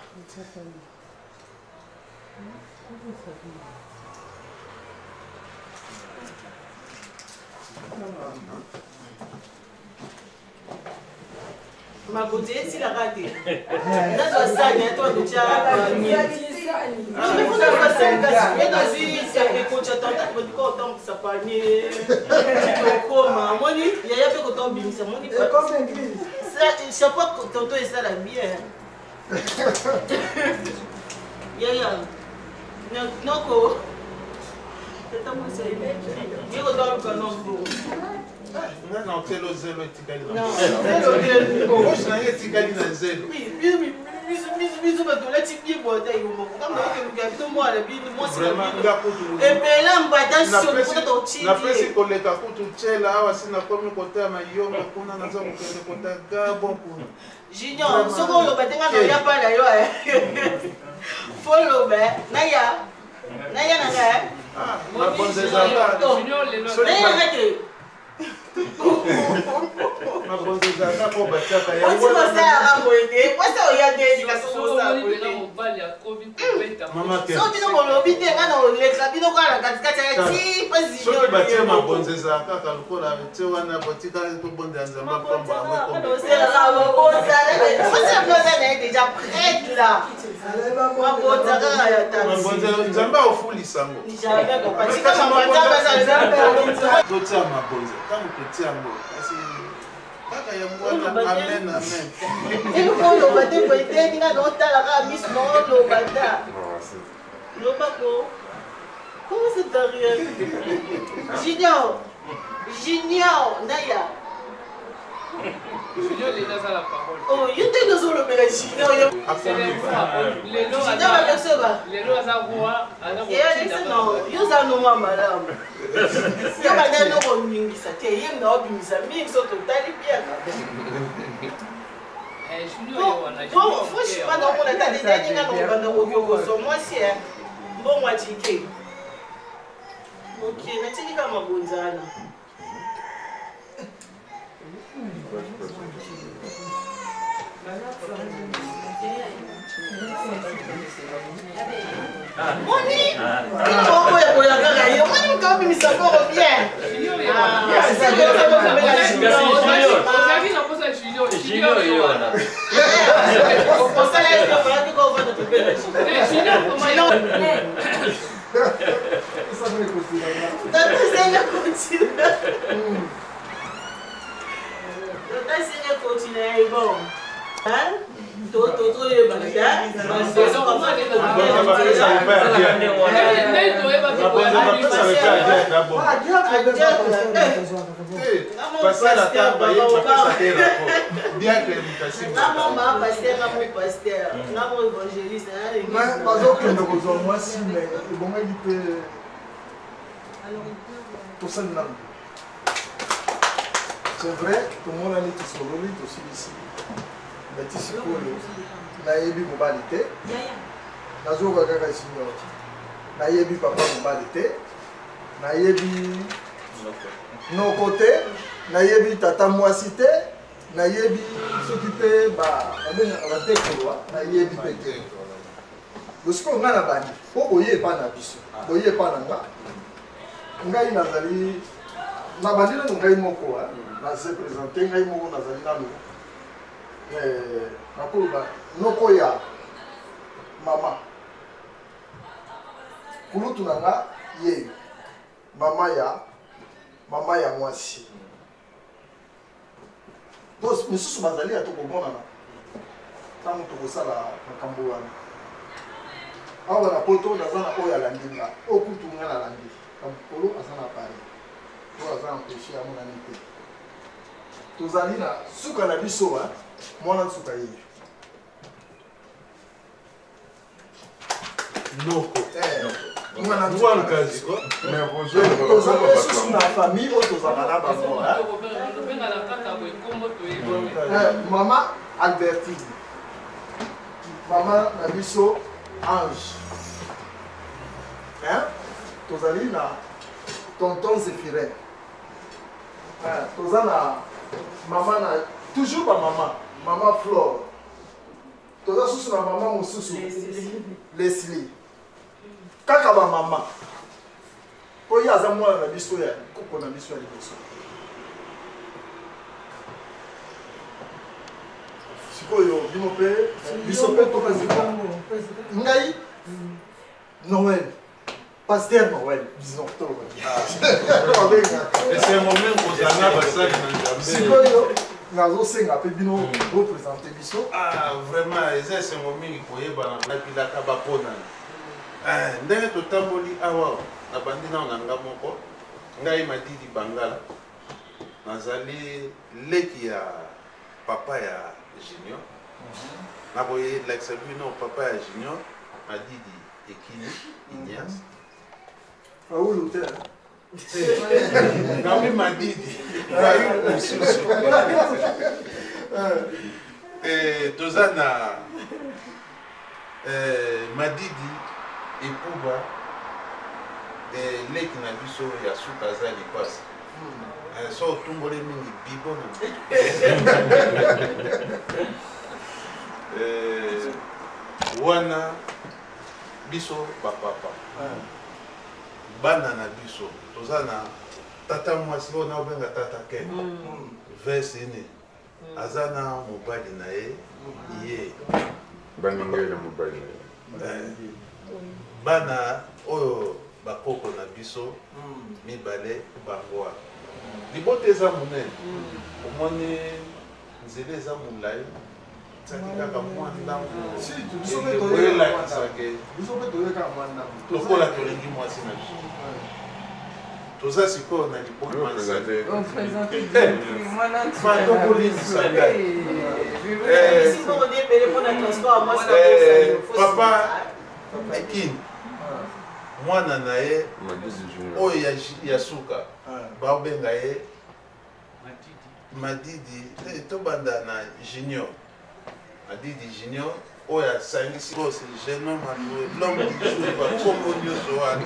Ma beauté, si la raté. Là, toi, ça, il y a toi, tu as. Non, mais vous n'avez pas ça. Mais dans une, c'est quand tu attends, tu vas autant que ça parle. Tu te commandes. Moi, il y a peu que tu as bien. C'est mon époque. Comme l'église. Je sais pas que tonton est ça la bien. Il y a rien. Non, quoi. C'est un peu ça. Il y a autant que non. Non, non, c'est le zéro etikali na non, zéro zéro. Moi, je n'ai etikali na zéro. Oui, oui, oui. Biso bato lati bi bota yo moko kama ke ngabito mwana bi mo si vraiment ngakutu e pela mbata sio kuta to chini na pesi koleka kutu chela awa sina komi kota ma yoma kuna naza kokende kota gabo kuna Junior soko lo batenga no ya pa na yo eh follow be na ya na ya na ga ah na bonze zaka Junior le no na ya ngate ma bonze zaka ko bachaka ya wona wona sa amwende kwasa oyande dikaso sa mama ke so bino ko bite kana o lexa bino kala katikati ya ti pasi so ki batie ma bonze zaka ka lukola te wana botika to bonde anzamba pamba amwe ko c'est la bonza c'est bonza na déjà prête là ma bonza ka ya ta ma bonze nzamba ofulisa ngo nijaba ko patika ma bonza ka za nzamba to tia ma bonze kama kutia ngo asi kaka ya mwana amen amen et ko lo bate ko ite ninga no tala ka miss no lo bata lo bako comment c'est derrière Junior Junior Naya Junior il a la parole. Oh, il était dans le mec Junior. C'est les fois. Les lois. Junior avec ça va. Les lois à voir. Et elle non, yo za no mama là. Yo ba na no ko mingi sa te yem na obi misa mingi so to tali bien. Eh Junior wana. Bon, franchement pas dans mon état des derniers na ko ba na ko ko so moi si hein. Bon moi chike. OK, na tiki kama bonzana. Moni, il faut que vous regardez. Moni, vous avez mis ça pour bien. Ah, c'est bien. Junior, Junior, là. On pense à la fois que vous faites tout bien. Junior, comment ça va continuer? Ça va continuer. Ça va continuer. Bon. Hein? Tout, tout, tout, il est bon. Saison comme ça, il est bon. Passer la table, il faut passer la table. Bien que l'invitation. Non, non, pasteur, non, pasteur. Non, évangéliste. Mais pas aucun de vos hommes, moi si, mais bon, il peut. Tout ça, non. C'est vrai, tout le monde a dit que c'est le aussi ici. Mais tu sais quoi, nayebi mobali te nazoka kaka Junior nayebi papa mobali te nayebi noko te nayebi tata mwasi te nayebi soki mpe babengaka batekolwa nayebi mpe te losiko ngai na bandi mpo boye epa na biso boye epa na nga ngai nazali na bandi nano ngai moko nase présente ngai moko nazali nano nakoloba noko ya mama kulutu na nga ye mama ya mama ya mwasi to misusu bazali ya tokomonana ntango tokosala makambo wana awa na poto naza na oyo alandi nga oyo kutu nga nalandi kamokolo aza na pari oyo aza na peshe amonani te tozali na suka na biso mwana suka yeyo noko toza lisusu na famille oyo tozala na bango mama Albertine mama na biso Ange tozali na tonton Zéphirin toza na mama na toujours ba mama mama Flore toza susu na mama mosusu Leslie kaka ba mama oyo aza mwana na biso ya koko na biso ya liboso sikoyo bino mpe biso mpe tokazika ngai Noël Pasteur Noël disons sikoyo nazosenga mpe bino représente biso vraiment eza esengo mingi koyebana napilaka baponana ndenge totamboli awa na bandi nao na nga moko ngai Madidi Bangala nazali leki ya papa ya Junior naboye lakisa bino papa ya Junior Madidi Ekini Ignace Raoul te Nami Madidi Raoul Mususu toza na Madidi Ekuba leki na biso ya suka aza lipasi so otumbole mingi bibo na wana biso bapapa bana na biso toza na tata mwasi oyo naobenga tata ke vesini aza na mobali na ye ye baningai na mobali na ye bana oyo bakoko na biso mibale bangoa libota eza monene omoni nzela eza molai tsaki kaka mwa ndango oyelakisake lokola tolingi mwasi na biso toza sikoyo na lipopapa Ekini mwana na ye oyo ya suka baobenga ye Madidi tobanda na Junior Madidi Junior oyo asangisi kosi jeune homme l'homme du jour bakombo nyonso wana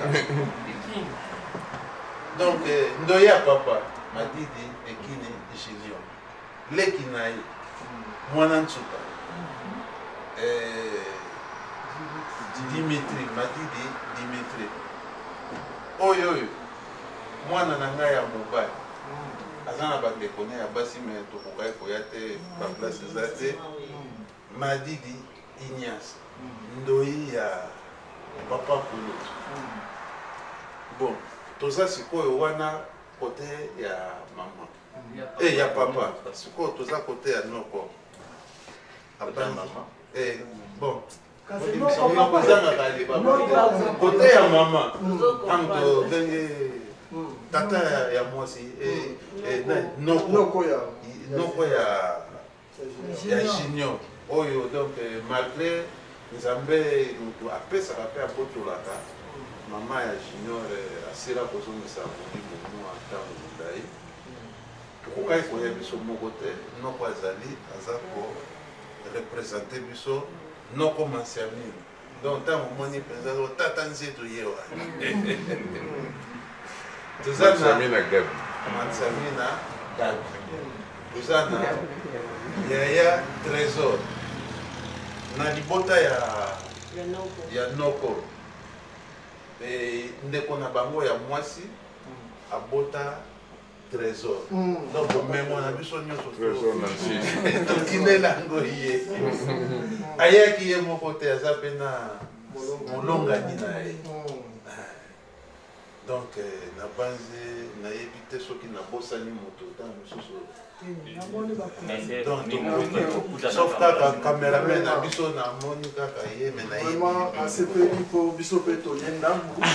donc ndoya papa Madidi Ekini Junior leki na ye mwana nsuka Dimitri Madidi Dimitri oyo oyo mwana na ngai ya mobali aza na bandeko ne ya basi me tokokai koya te baplace eza te Madidi Ignace ndoi ya papa Kulu bon toza sikoyo wana kote ya mama e ya papa sikoyo toza kote ya noko e bon kote ya mama tanto ndenge tata ya mwasi noko ya Junior oyo donc malgré nzambe mutu apesaka mpe abotolaka mama ya Junior asila kozongisa molimo mwa ntango molai tokokai koya biso moko te noko azali aza ko représente biso noko Mansiamine donc ntango omoni mpenza tata nzeto ye wana toza na Mansiamina Gabi toza na Yaya Trésor na libota ya ya noko ndeko na bango ya mwasi abota Trésor donc memo na biso nyonso tokinela yango ye ayaki ye moko te aza mpe na molongani na ye Donc, na banze na éviter ceux qui n'ont pas sani moto dans le sous. Donc, sauf kaka caméraman na biso na moni kaka ye mais na vraiment assez peu pour biso peto yenda.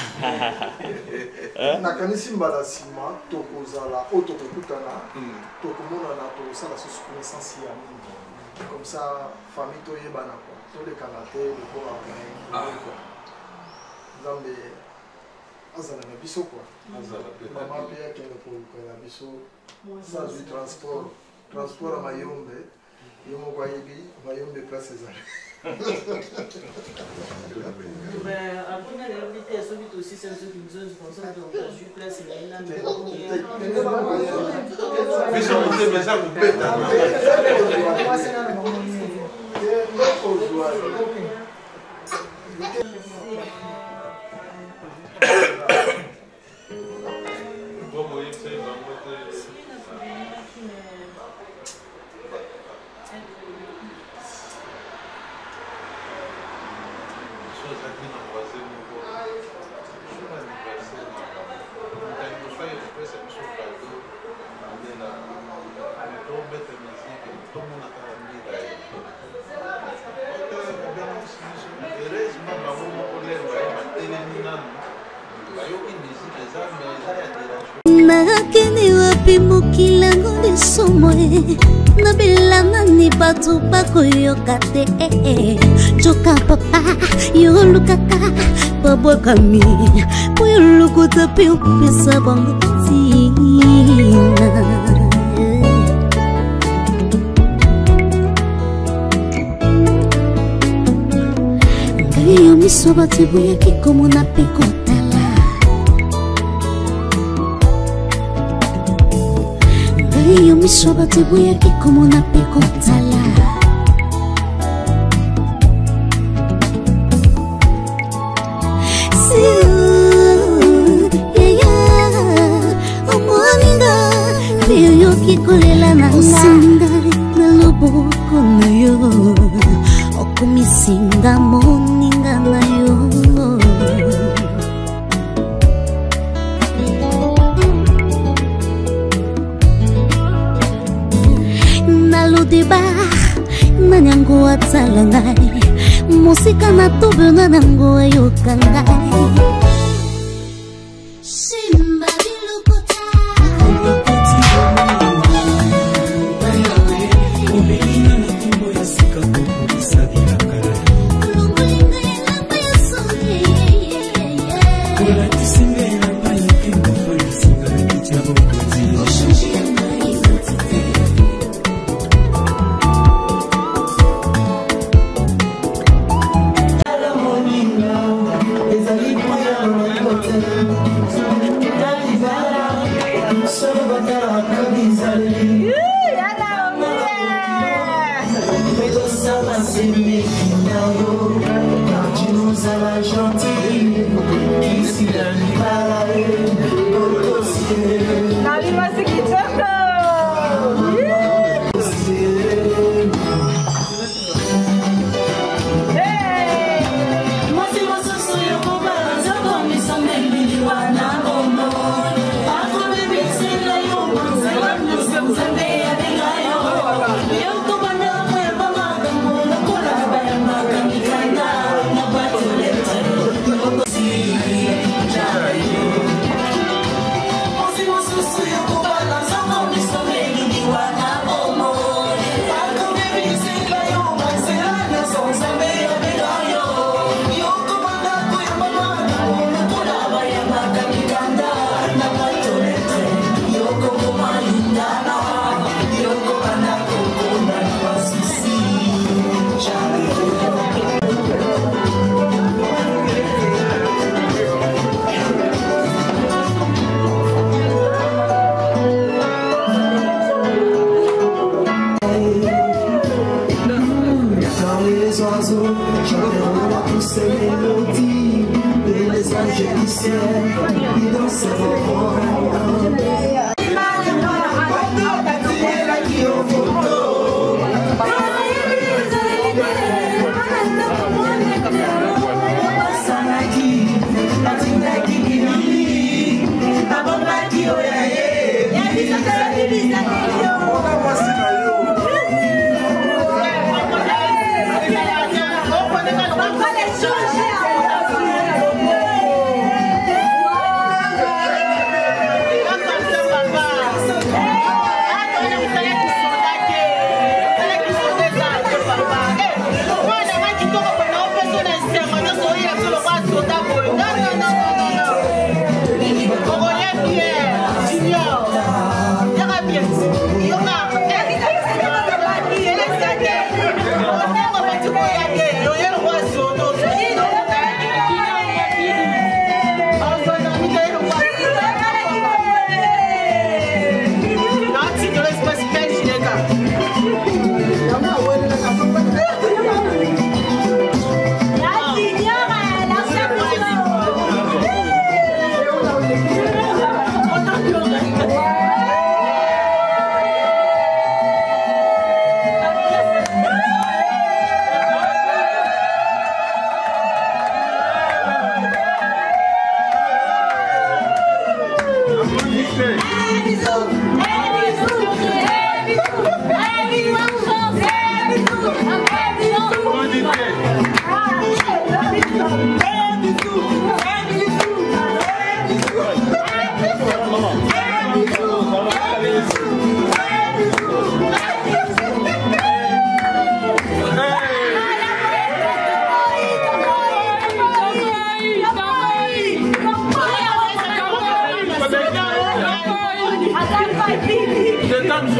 Na kanisi mbala sima to kozala auto kokutana to komona na to sala sous connaissance ya mingi. Comme ça famille to yebana quoi. To le kanaté le ko après. Zambe azala na biso quoi. Maman pia kende pour la biso sans du transport transport à Mayombe yo mo kwa yebi Mayombe place ezali. Ben après on a l'invité à celui aussi c'est ceux qui nous ont sponsor donc je place là là. Biso on mais ça vous bête. nakende wapi mokilango lisomoe nabelana ni bato bakoyoka te joka papa yolukaka babwakami oyolukuta pe opesa bango ntina ngai yo miso bato eboyaki komona pe kotala ngai yo miso bato eboyaki komona pe kotala kolela na singa na loboko na yo okumisinga moninga na yo na lodeba na nyango atala ngai mosika na tobenga nango ayoka ngai simba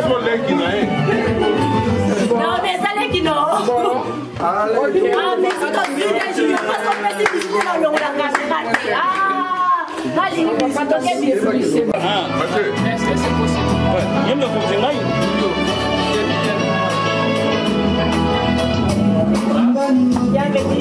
Non, mais ça l'est qui non. Ah, mais c'est comme si je ne passe pas passer du tout dans le rôle de la caméra. Ah, là, il est pas tant qu'elle est. Ah, est-ce que c'est possible? Ouais, il y a le conseil. Il y a des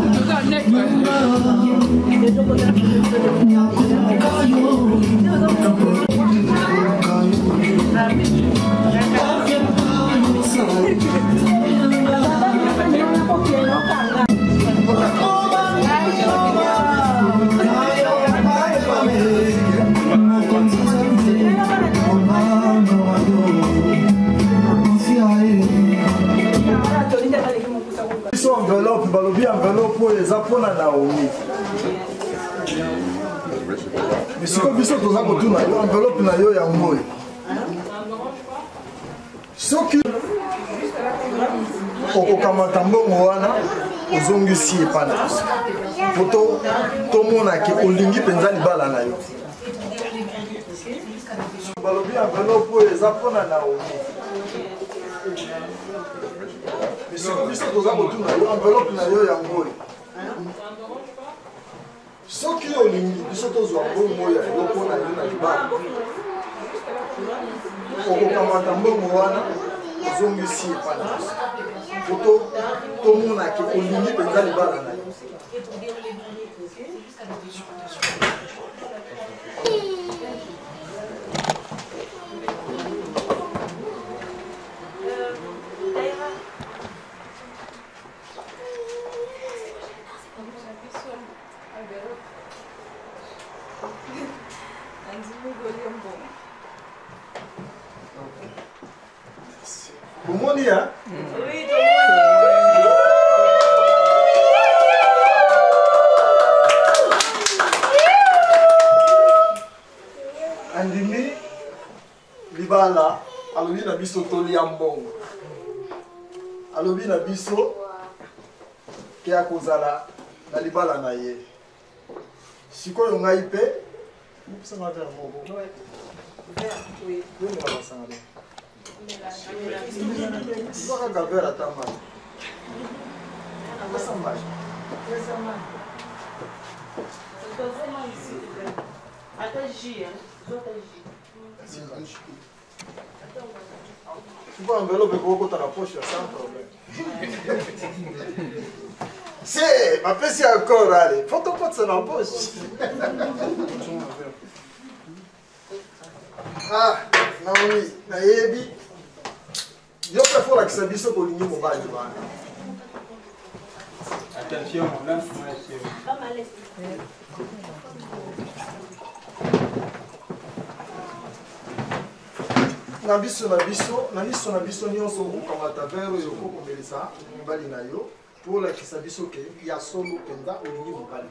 biso enveloppe balobi enveloppe oyo eza mpona Naomi misiko biso toza kotuna yo enveloppe na yo yango oyo soki okokamata mbongo wana ozongisi epa na biso po tomonake olingi mpenza libala na yo balobi enveloppe oyo eza mpona Naomi misiko biso toza kotuna yo enveloppe na yo yango oyo soki olingi biso tozwa mbongo oyo eloko na yo na libala okokamata mbongo wana ozongisi epa na biso po tomonake olingi mpenza libala na yo Omoni ya? Oui, andimi libala alobi na biso tolia mbongo alobi na biso ke akozala na libala na ye sikoyo ngai pe opesanga verre moko kaka verre ata mai apesa mai Até G, hein? Até G. Tu vois un vélo avec beaucoup dans la poche, sans problème. C'est, ma pèse encore, allez. Faut ton pote, c'est dans la poche. Ah, Naomi, Nayebi. Yo peux faire l'accès biso pour l'union mobile. Attention, là, Pas mal. na biso na biso na miso na biso nyonso okamata vere oyo okokomelisa mobali na yo mpo olakisa biso ke ya solo mpenza olingi mobali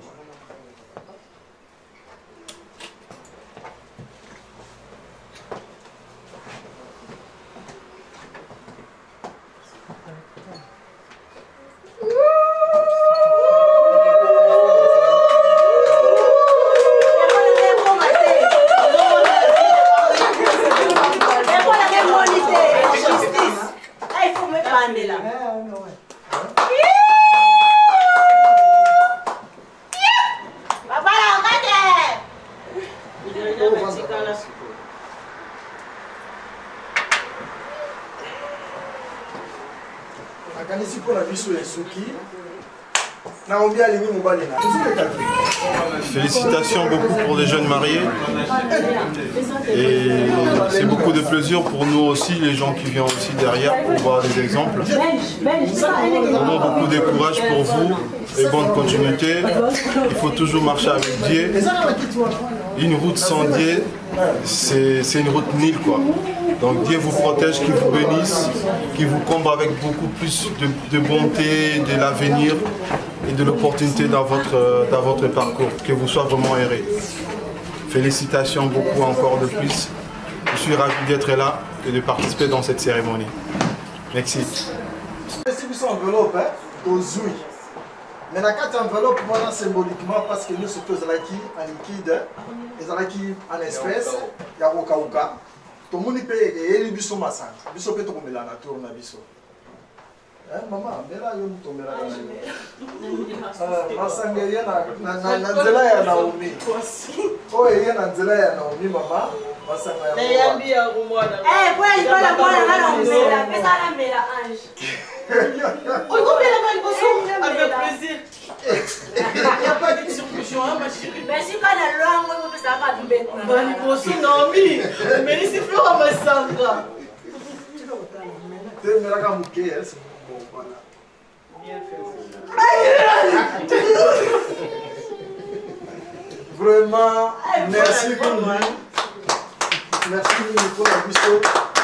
Félicitations beaucoup pour les jeunes mariés et c'est beaucoup de plaisir pour nous aussi, les gens qui viennent aussi derrière pour voir des exemples. Vraiment beaucoup de courage pour vous et bonne continuité. Il faut toujours marcher avec Dieu. Une route sans Dieu, c'est une route nulle quoi. Donc Dieu vous protège, qu'il vous bénisse, qu'il vous comble avec beaucoup plus de, de bonté, de l'avenir et de l'opportunité dans votre, dans votre parcours. Que vous soyez vraiment heureux. Félicitations beaucoup encore de plus. Je suis ravi d'être là et de participer dans cette cérémonie. Merci. Merci pour enveloppe, hein, aux ouïes. Mais la carte enveloppe, voilà symboliquement parce que nous sommes tous en liquide, ils sont en espèces, il y a Oka Oka. tomoni mpe eyeli biso masanga biso mpe tokomela na tour na biso mama mela yo motomelaka masanga eye na nzela ya naomi oyo eye na nzela ya naomi mama masanga avec plaisir. Il n'y a pas de discussion, hein, ma chérie. Mais si quand la langue, vous pouvez savoir du bête. Bani Bosso, Naomi. Mais ici, Flora Massandra. Tu me l'as mouqué, c'est bon, voilà. Bien fait. Vraiment, merci beaucoup. Merci pour la biseau.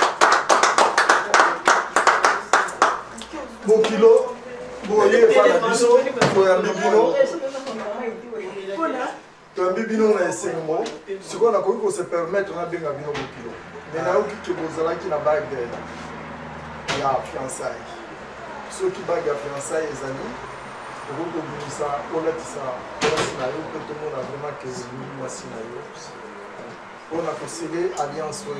Bon kilo. Bon, il y a la biseau. Pour un bibino. Pour un bibino, on a cinq mots. Ce qu'on a connu pour se permettre, on a bien un bibino bon kilo. Mais là, où vous avez qui n'a pas de la fiançailles. Ceux qui baguent la fiançailles, les amis. Pour vous dire ça, on a dit ça, on a dit ça, tout le monde a vraiment que nous, moi, si on a procédé alliance au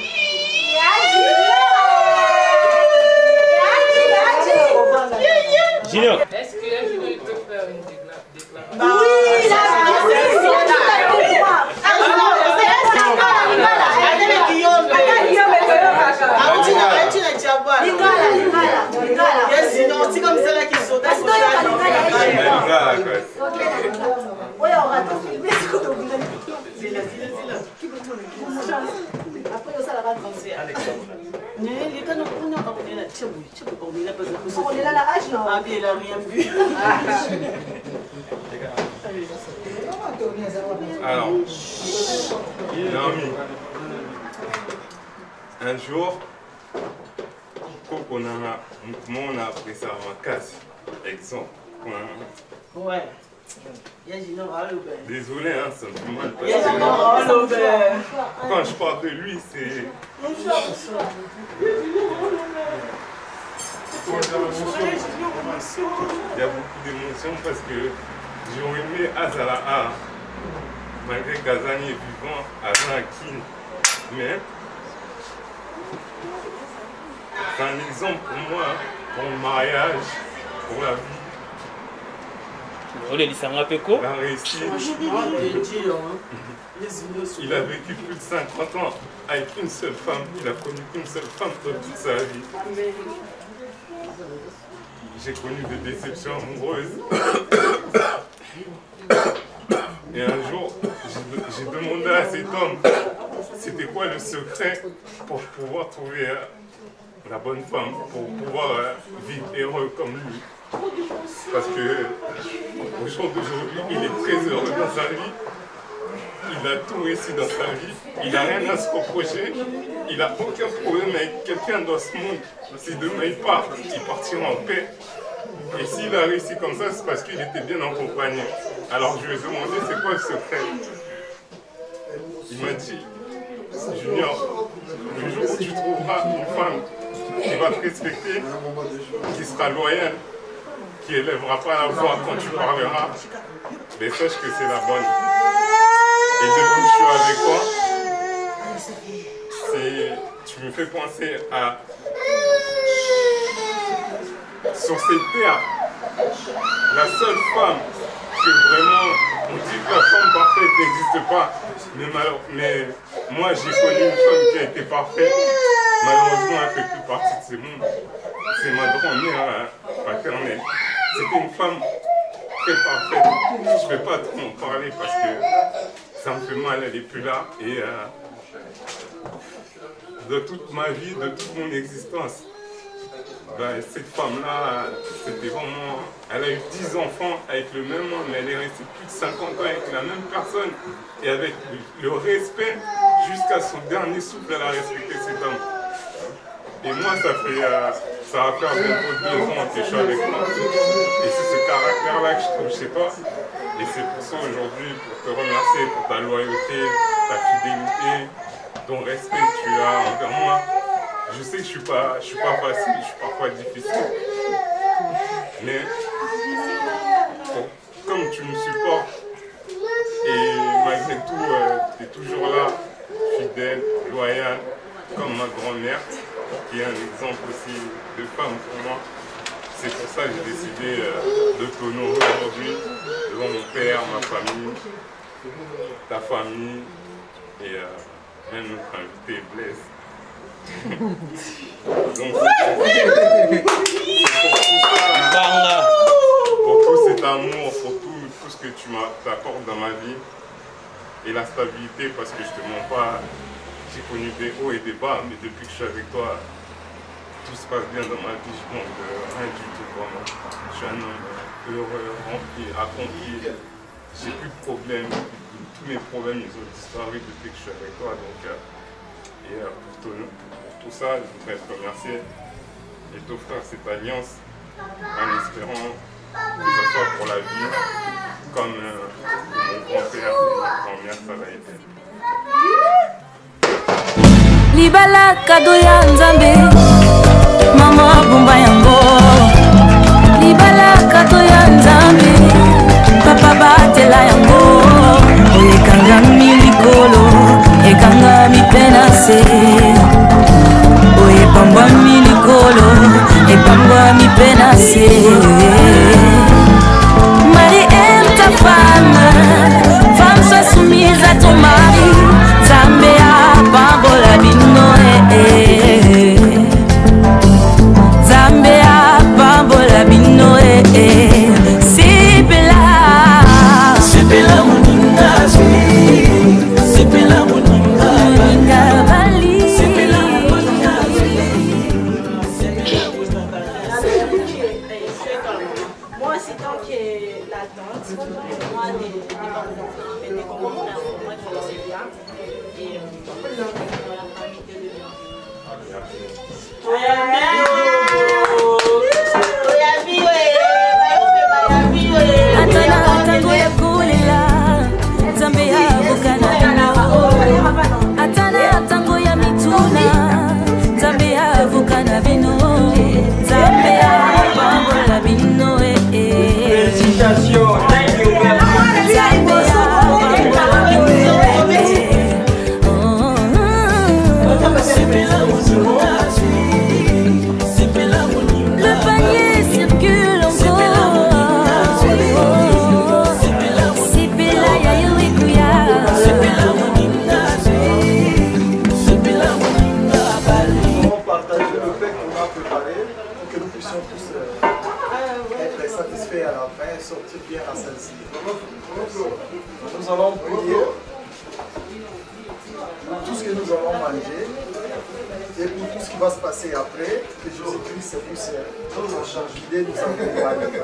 Junior. Est-ce que là, Junior peut faire une déclaration? Oui, là, Alors, Naomi, un jour, on a appris ça en casse, exemple. Ouais. Désolé, hein, ça me fait mal. Parce que quand je parle de lui, c'est... Il y a beaucoup d'émotions parce que j'aurais aimé Azala, malgré Gazani est vivant, avant Akin. Mais c'est un exemple pour moi, pour le mariage, pour la vie. La réussite. Il a vécu plus de cinquante ans avec une seule femme. Il a connu qu'une seule femme dans toute sa vie. J'ai connu des déceptions amoureuses. Et un jour, j'ai demandé à cet homme c'était quoi le secret pour pouvoir trouver la bonne femme, pour pouvoir vivre heureux comme lui. Parce que au jour d'aujourd'hui, il est très heureux dans sa vie. Il a tout réussi dans sa vie. Il n'a rien à se reprocher. Il n'a aucun problème avec quelqu'un dans ce monde. Si demain il part, il partira en paix. Et s'il a réussi comme ça, c'est parce qu'il était bien accompagné. Alors je lui ai demandé c'est quoi le secret. Il m'a dit, Junior, le jour où tu trouveras une femme qui va te respecter, qui sera loyale, qui élèvera pas la voix quand tu parleras, mais sache que c'est la bonne. Et depuis que je suis avec toi, tu me fais penser à... Sur cette terre, la seule femme que vraiment, on dit que la femme parfaite n'existe pas, mais, mais moi j'ai connu une femme qui a été parfaite, malheureusement elle ne fait plus partie de ce monde. C'est ma grand-mère paternelle. C'était une femme très parfaite. Je ne vais pas trop en parler parce que ça me fait mal, elle n'est plus là. Et euh, de toute ma vie, de toute mon existence, ben, cette femme-là, c'était vraiment... Elle a eu dix enfants avec le même homme, mais elle est restée plus de cinquante ans avec la même personne. Et avec le respect, jusqu'à son dernier souffle, elle a respecté cet homme. Et moi, ça fait... Euh, ça va faire bientôt deux ans que je suis avec moi. Et c'est ce caractère-là que je trouve chez toi. Et c'est pour ça aujourd'hui, pour te remercier pour ta loyauté, ta fidélité, ton respect que tu as envers moi. Je sais que je ne suis, suis pas facile, je suis parfois difficile. Mais bon, comme tu me supportes, et malgré tout, euh, tu es toujours là, fidèle, loyal, comme ma grand-mère, qui est un exemple aussi de femme pour moi. C'est pour ça que j'ai décidé euh, de t'honorer aujourd'hui devant mon père, ma famille, ta famille et euh, même notre invité Blaise. Donc c'est pour, pour tout cet amour, pour tout, tout ce que tu m'apportes dans ma vie et la stabilité, parce que je te mens pas, j'ai connu des hauts et des bas, mais depuis que je suis avec toi, tout se passe bien dans ma vie, je manque de rien du tout vraiment. Je suis un homme heureux, rempli, accompli. J'ai plus de problèmes. Tous mes problèmes ils ont disparu depuis que je suis avec toi. Donc, euh, et euh, pour, tout, pour tout ça, je voudrais te remercier et t'offrir cette alliance en espérant que ce soit pour la vie, comme euh, mon grand-père et ma grand-mère, ça l'a été. Libala kado ya Nzambe mama bomba yango libala kado ya Nzambe papa batela yango oyekanga milikolo ekanga mipena se oyepambwa milikolo epambwa mipena se Marie aime ta femme femme sois soumise à ton mari Nzambe apambola bino eh Nzambe apambola bino eh Sipela Sipela moninga Sipela moninga bali Sipela moninga Moi c'est tant que la tante moi des des des commentaires moi je le sais bien et Atana tango ya kulela Nzambe ya bukana bino Atana tango ya mituna Nzambe ya bukana bino Nzambe ya pambola bino eh eh Félicitations, thank you very much. Nzambe ya pambola bino eh Le panier circule encore Sipela ya yuikuya On va partager le fait qu'on a préparé pour que nous puissions tous euh, être satisfaits à la fin et sortir bien à celle-ci. Nous allons prier pour tout ce que nous allons manger et pour tout ce qui va se passer après, que Jésus-Christ puisse nous en charger, nous accompagner.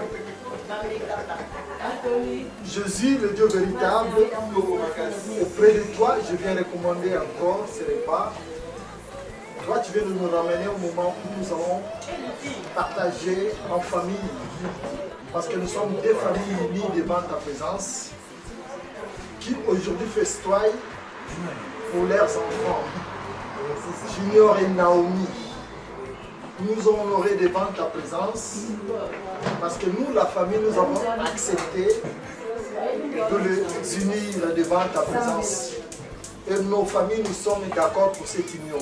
Jésus, le Dieu véritable, auprès de toi, je viens recommander encore ce repas. Toi, tu viens de nous ramener au moment où nous allons partager en famille, parce que nous sommes deux familles unies devant ta présence, qui aujourd'hui festoient pour leurs enfants. Junior et Naomi, nous avons honoré devant ta présence, parce que nous, la famille, nous avons accepté de les unir devant ta présence. Et nos familles, nous sommes d'accord pour cette union.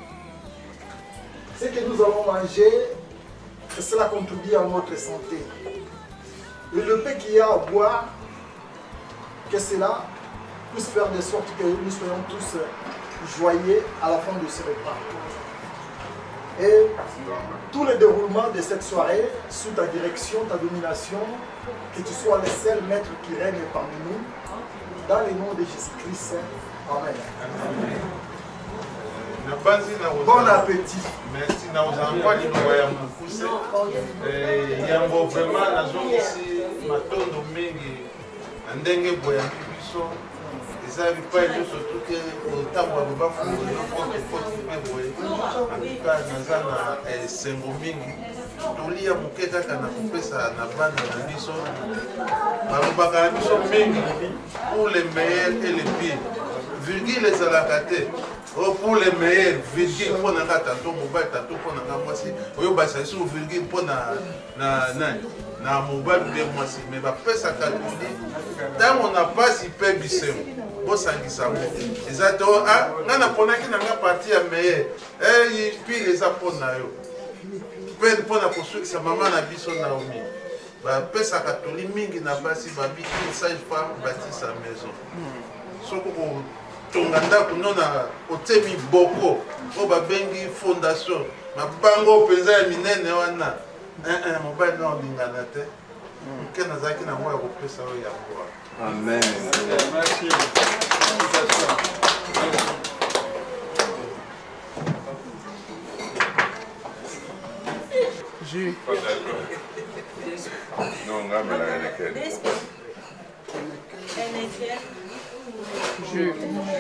Ce que nous allons manger, cela contribue à notre santé. Et le pain qu'il y a à boire, que cela puisse faire de sorte que nous soyons tous joyeux à la fin de ce repas. Et tout le déroulement de cette soirée, sous ta direction, ta domination, que tu sois le seul maître qui règne parmi nous, dans le nom de Jésus-Christ. Amen. Amen. Bon appétit. Merci. Na uzangwa lino ya mukuse. Eh yango vraiment nazongisi matondo mengi ndenge boya biso. Eza bipai nyonso tuke otambo babafungola kote kote pe boye. Aka naza na sengo mingi. Tolia moke kaka na kopesa na bana na biso. Balobaka na biso mingi pour les meilleurs et les pires. Virgule ezalaka te. Oh, pour les meilleurs, virgule pour na tato mobile tato pour na mwasi. Oyo basa sur virgule pour na na na na mobile de mwasi. Mais ba pesa katuli. Tant on n'a pas si pe bisemo. bosangisa yango eza to nga naponaki na nga parti ya meye puis eza mpo na yo mpe mpo na kosukisa mama na biso Naomi bapesaka toli mingi na basi babi une sage femme bâtit sa maison soki kotonga ndako nona otemi boko oyo babengi fondation mabango mpenza ya minene wana mobali na olingana te nke nazalaki nango ya kopesa oyo yango amen. Jus. Non, on va mettre la laquelle. Jus.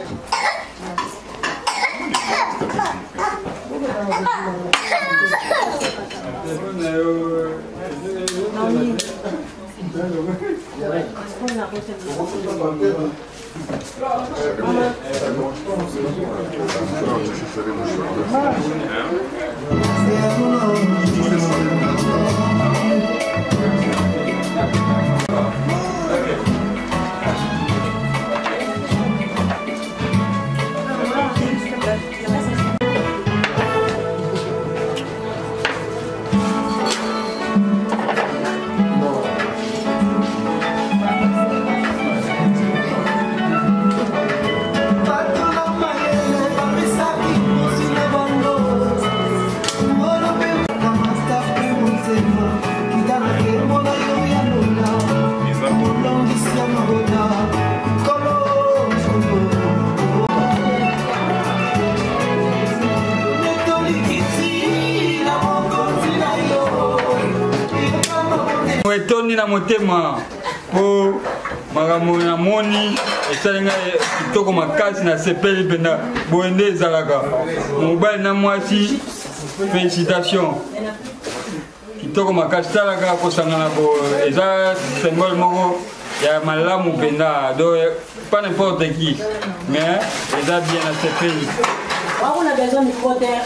etoni na motema po makambo na moni esalinga kitoko makasi na sepeli mpena boye nde ezalaka mobali na mwasi félicitation kitoko makasi talaka kosangana bo eza symbole moko ya malamu mpenda do pas n'importe qui mais eza bien na sepeli. On a besoin de protéger.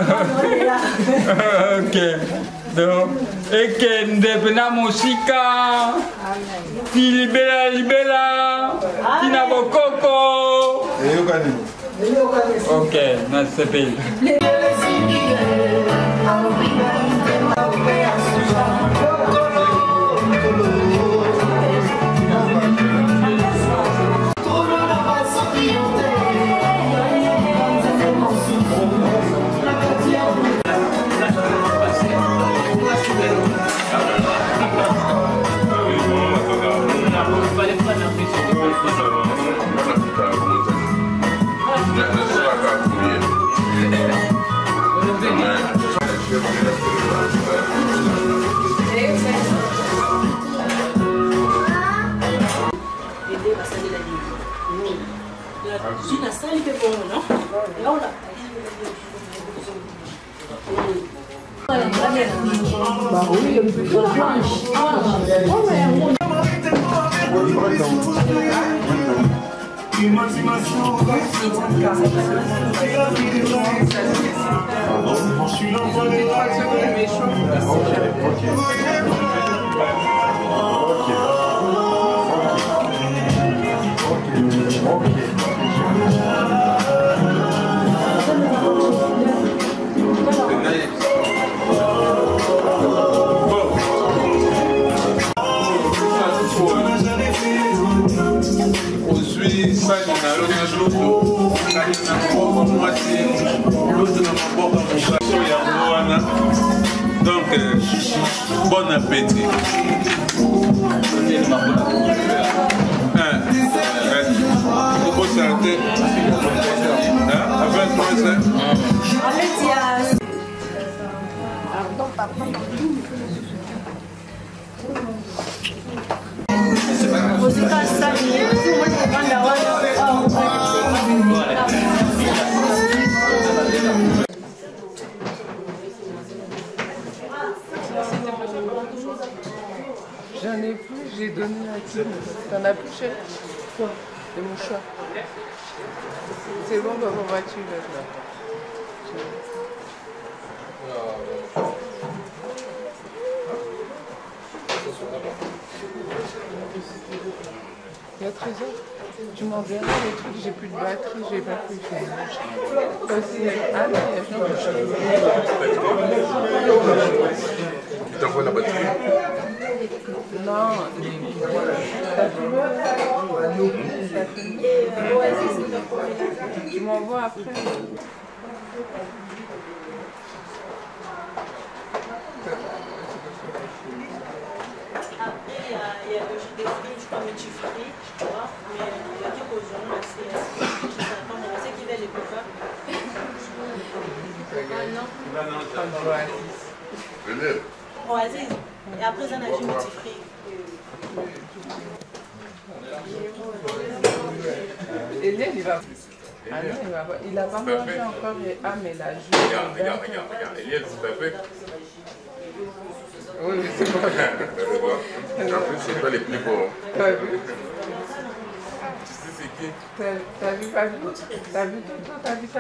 Ok. Donc, et que ndepena musika, ti libela libela, ti na bokoko. Ok, na sepeli. Donc, euh, bon appétit. Hein, bonne santé. Hein, avec moi, c'est. J'en ai plus, j'ai donné à qui? T'en as plus cher? Quoi? Les mouchoirs. C'est bon, bah, on va tuer là. Il y a treize heures. Tu m'enverras les trucs, j'ai plus de batterie, j'ai pas pu faire. Aussi, ah non, il y a gens Tu t'envoies la batterie? Non, t'as filmé? Tu m'envoies après. Après, il y a, il y a le jus des fruits, je crois, petit fruit, tu vois. Mais il y a des choses, c'est c'est qui va les copains. Ah non. Oasis. Et après, ça, on a jus petit fruit. Eliel, il va. Ah non, il va. Il a pas mangé encore. Ah, mais la jus. Regarde, regarde, regarde, regarde. Eliel, c'est pas fait. Oui, mais c'est pas vrai. En plus, c'est toi les plus beaux. T'as vu? Tu sais c'est qui? T'as vu, t'as vu, t'as vu, t'as vu ça?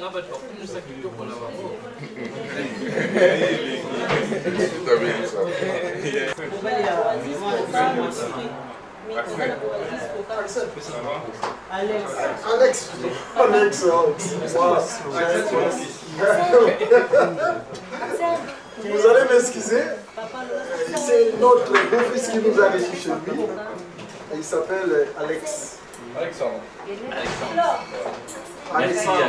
T'as vu ça? Alex. Alex. Alex. Vous allez m'excuser. C'est notre beau-fils qui nous a reçus chez lui. Il s'appelle Alex. Alexandre. Alexandre.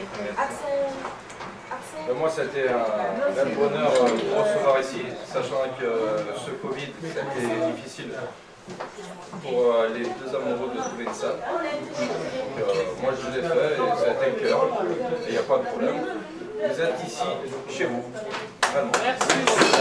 Euh, moi, c'était un même bonheur euh, de vous recevoir ici, sachant que euh, ce Covid, c'était difficile pour euh, les deux amoureux de trouver une salle. Donc, euh, moi, je l'ai fait et ça a été le cœur. Et il n'y a pas de problème. Vous êtes ici, chez vous. Vraiment. Merci.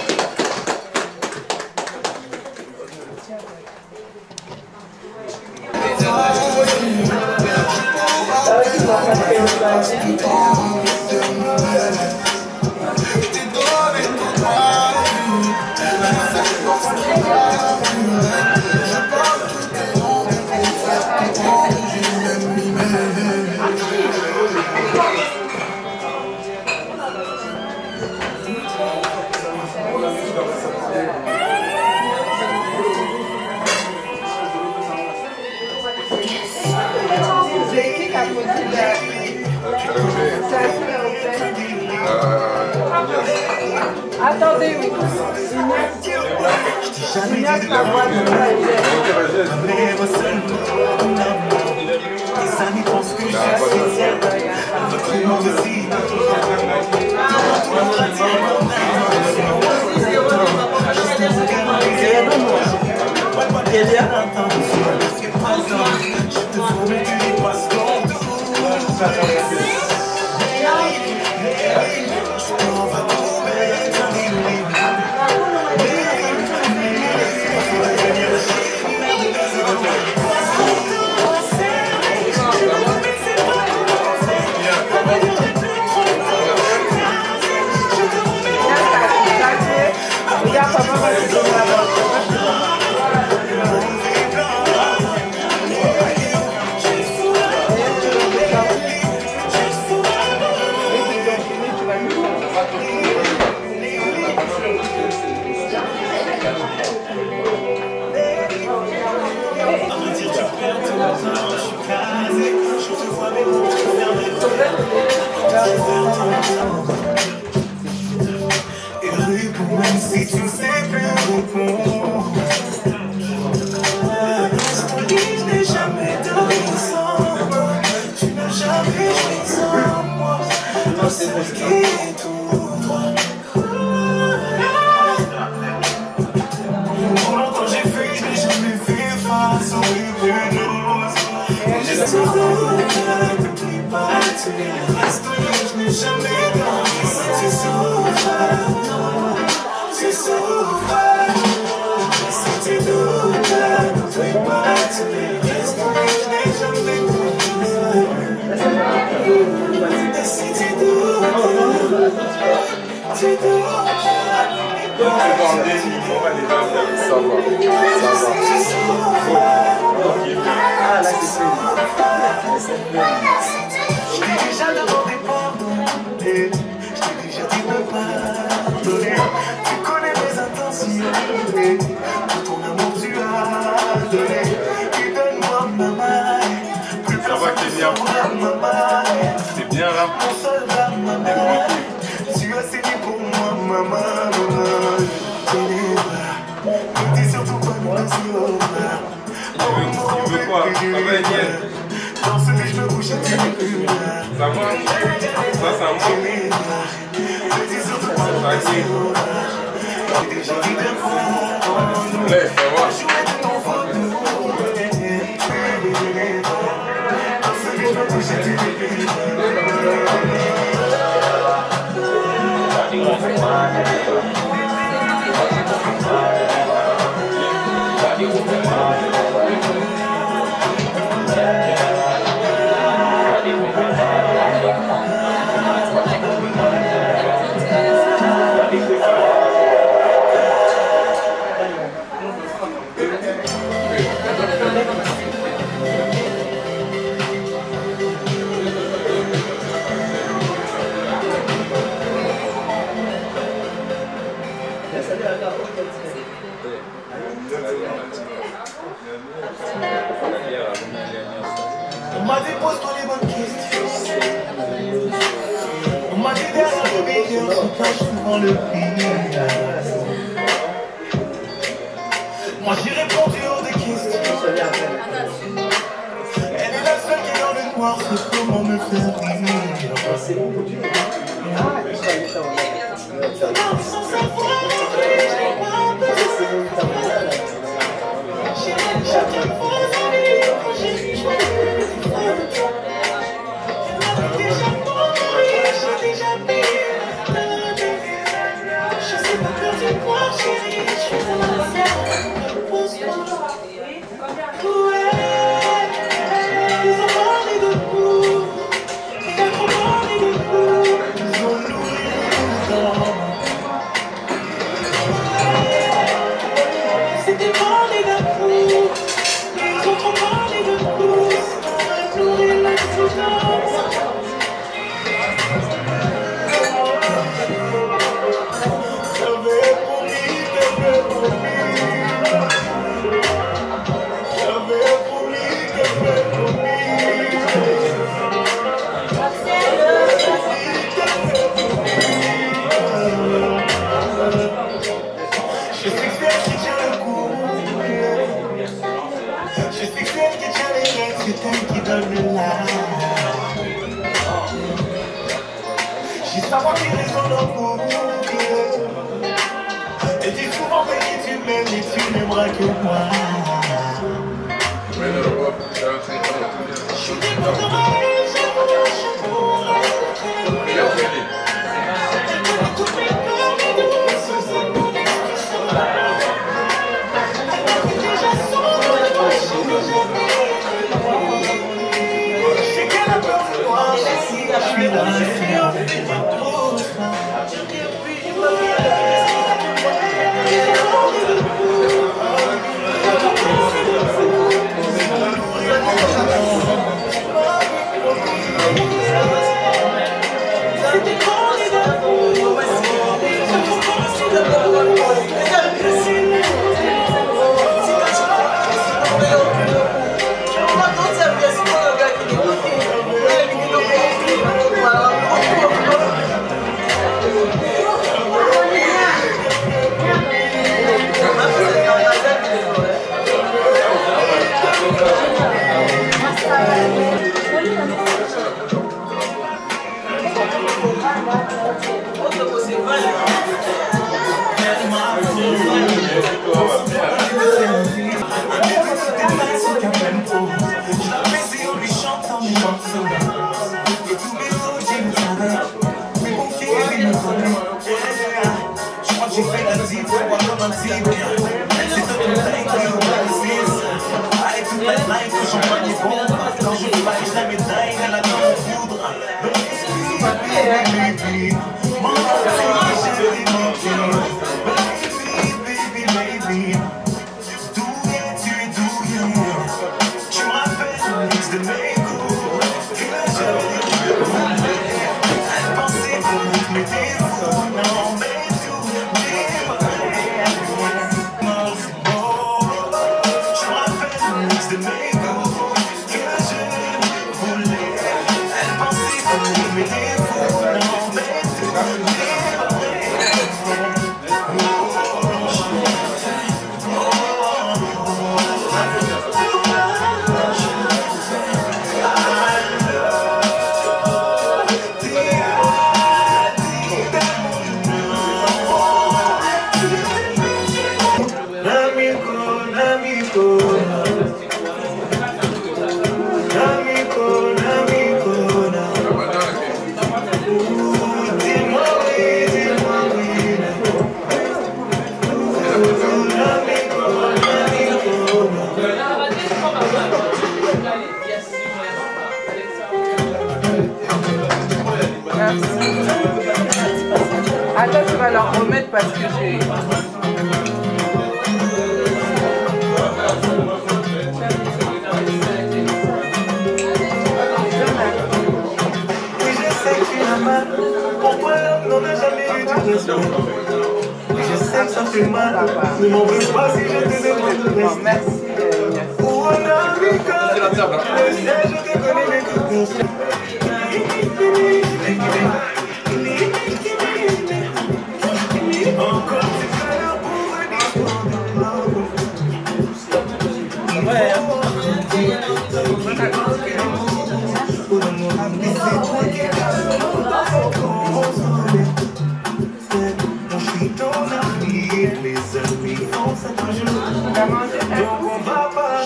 Attendez, oui. Ignace, la voix de Les amis pensent que je suis votre nom aussi. Je te promets que les passions et réponds même si tu sais plus répondre. Je n'ai jamais dormi sans moi. Tu n'as jamais joué sans moi. Un seul qui est tout droit. Pour longtemps j'ai fui, je n'ai jamais fait face aux hypnoses. J'ai toujours n'oublie pas, tu restes, je n'ai jamais dormi. Tu souffres, tu souffres. Si tu doutes, n'oublie pas, tu restes, je n'ai jamais dormi. Si tu doutes, tu doutes. Ça va, ah là c'est je t'ai déjà demandé pardon. Je t'ai déjà dit de pardonner. Tu connais mes intentions. Tout ton amour tu as donné. Et donne-moi Tu veux quoi? Ça va, Etienne? Ça va? Ça, ça manque. Lève, ça va? On m'avait posé les bonnes questions. On m'a dit derrière le vidéo, on cache souvent le pire. Moi j'ai répondu aux des questions. Elle est la seule qui est dans le noir, c'est comment me faire rire. Sans savoir, c'était parler d'amour, ils ont trop parlé de nous, ça nous relaxe toujours. J'avais promis, j'avais promis, j'avais promis, j'avais promis, je sais que c'est elle qui tient le coup. Je sais que c'est elle qui tient les règles, c'est elle qui donne le larme. J'ai savoir les raisons dans beaucoup. Elle dit souvent que tu m'aimes et tu n'aimeras que moi. Je suis décontent, je pourrais. J'ai fait la zip, c'est pas comme un zip. C'est toi qui me taille, toi qui me avec toute la night, que j'en prends des bombes. Quand je fly, je la médaille, elle attend mon foudre. Baby, baby, mon chéri, j'ai menti. Baby, baby, d'où viens-tu, d'où viens? Tu me rappelles mix de mes goûts que j'avais voulu. Elle pensait pour mes défauts, non mais oh, pas leur remettre parce que j'ai... Pourquoi l'homme n'en a jamais eu de raison? Je sais que ça fait mal, ne m'en veux pas si je te demande de rester. Merci. Où on a rigolé, je sais, je te connais mes copines. Encore tu seras là pour les amis font ça toujours. Donc on va pas.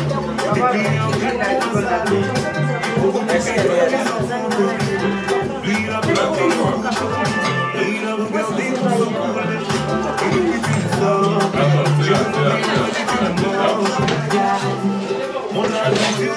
Il a regardé il a regardé mon ami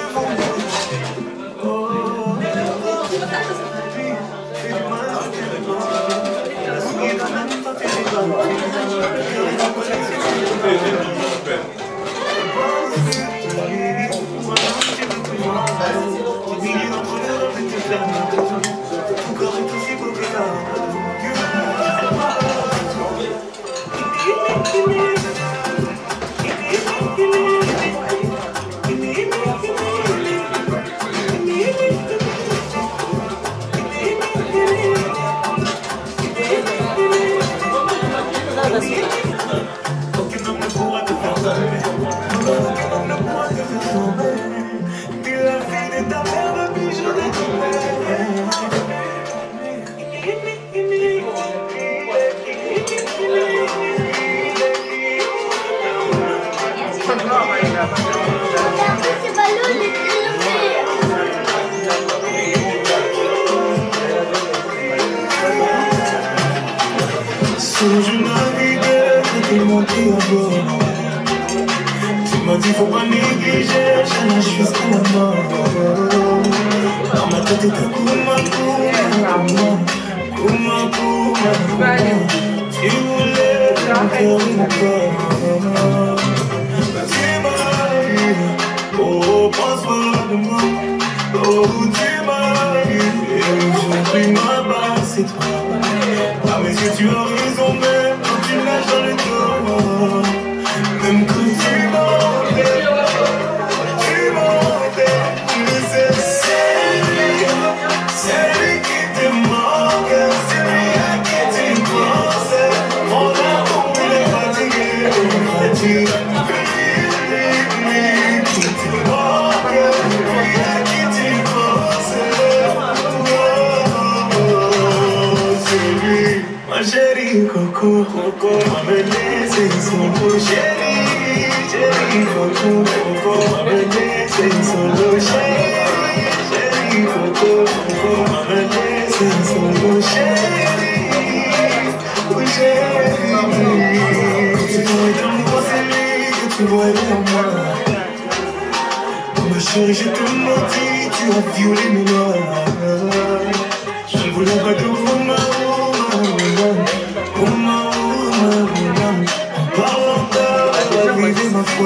je naviguais, j'étais monté à bord. Tu m'as dit faut pas négliger, je nage jusqu'à la mort. Dans ma tête t'as Kuma Kuma Kuma Kuma. Tu voulais faire mon corps. Tu m'as oh pense-moi de moi. Oh tu m'as et aujourd'hui ma base c'est toi. Ah mais si tu as raison même quand tu nages dans le corps. Même quand tu mentais, tu mentais. Mais c'est celui, celui qui te manque, celui à qui tu penses. Mon amour il est fatigué, fatigué. Lui, qui te manque, lui à qui tu penses. Ma chérie Coco, Coco m'avait laissé solo. Chérie, chérie Coco, Coco m'avait laissé solo. Chérie, chérie Coco, Coco m'avait laissé solo. Chérie, oh chérie, tu vois dans moi c'est lui que tu vois dans moi. Ma chérie je te mentis, tu as violé mes lois. Je ne voulais pas de vous. Ma foi,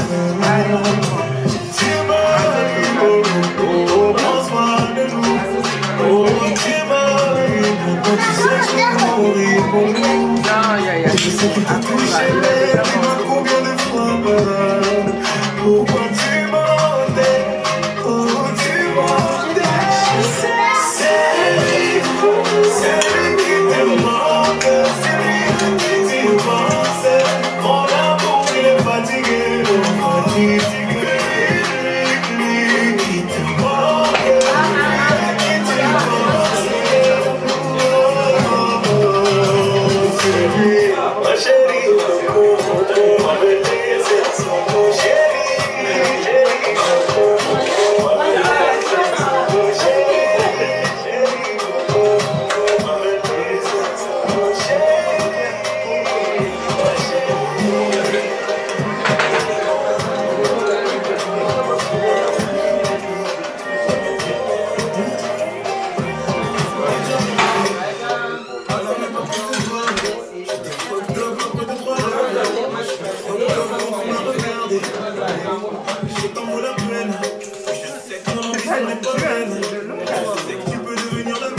tu m'as oh, oh, pense-moi de nous. Oh, tu m'as quand tu sais que je vais mourir pour nous. Je sais que t'as touché les dis-moi combien de fois. Pourquoi tu mentais? Oh, tu mentais. C'est lui, c'est lui qui te manque, c'est lui qui t'y pense. Mon amour il est fatigué, fatigué. Lui qui te manque, qui t'y pense. C'est lui, ma chérie. Tu peux devenir la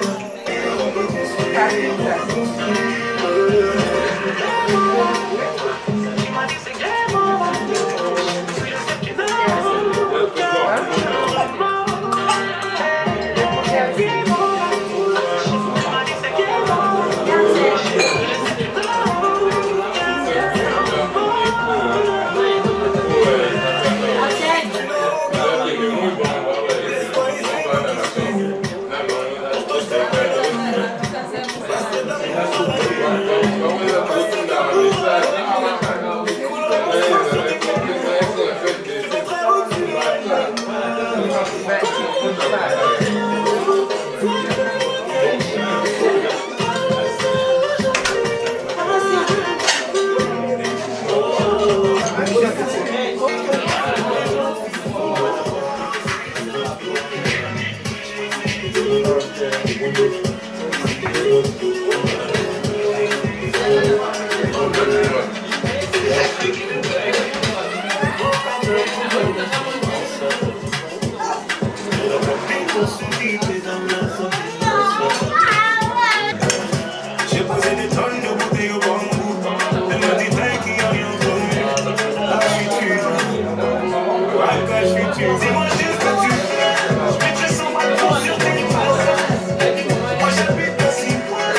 J'ai posé des tonnes de bouteilles au bambou. Elle m'a dit t'as qui a rien connu. Là je suis tu. Ouais, quand je suis tu. Dis-moi juste que tu fais. Je mettrai cent balles sur tes faces. Moi j'habite à six points.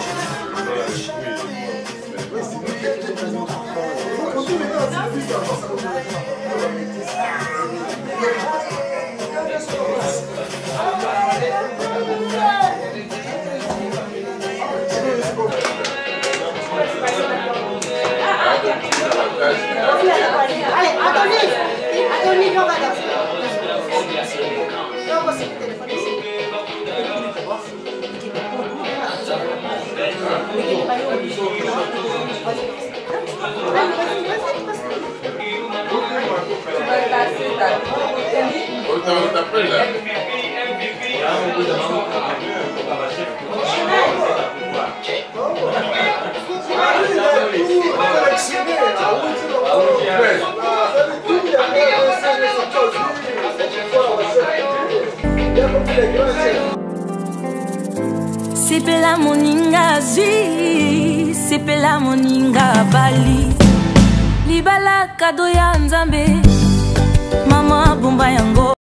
Allez, attendez, attendez, viens, on va danser. Non, c'est le téléphone ici. Sepela moninga zwi, sepela moninga bali. Libala kado ya Nzambe, mama bomba yango.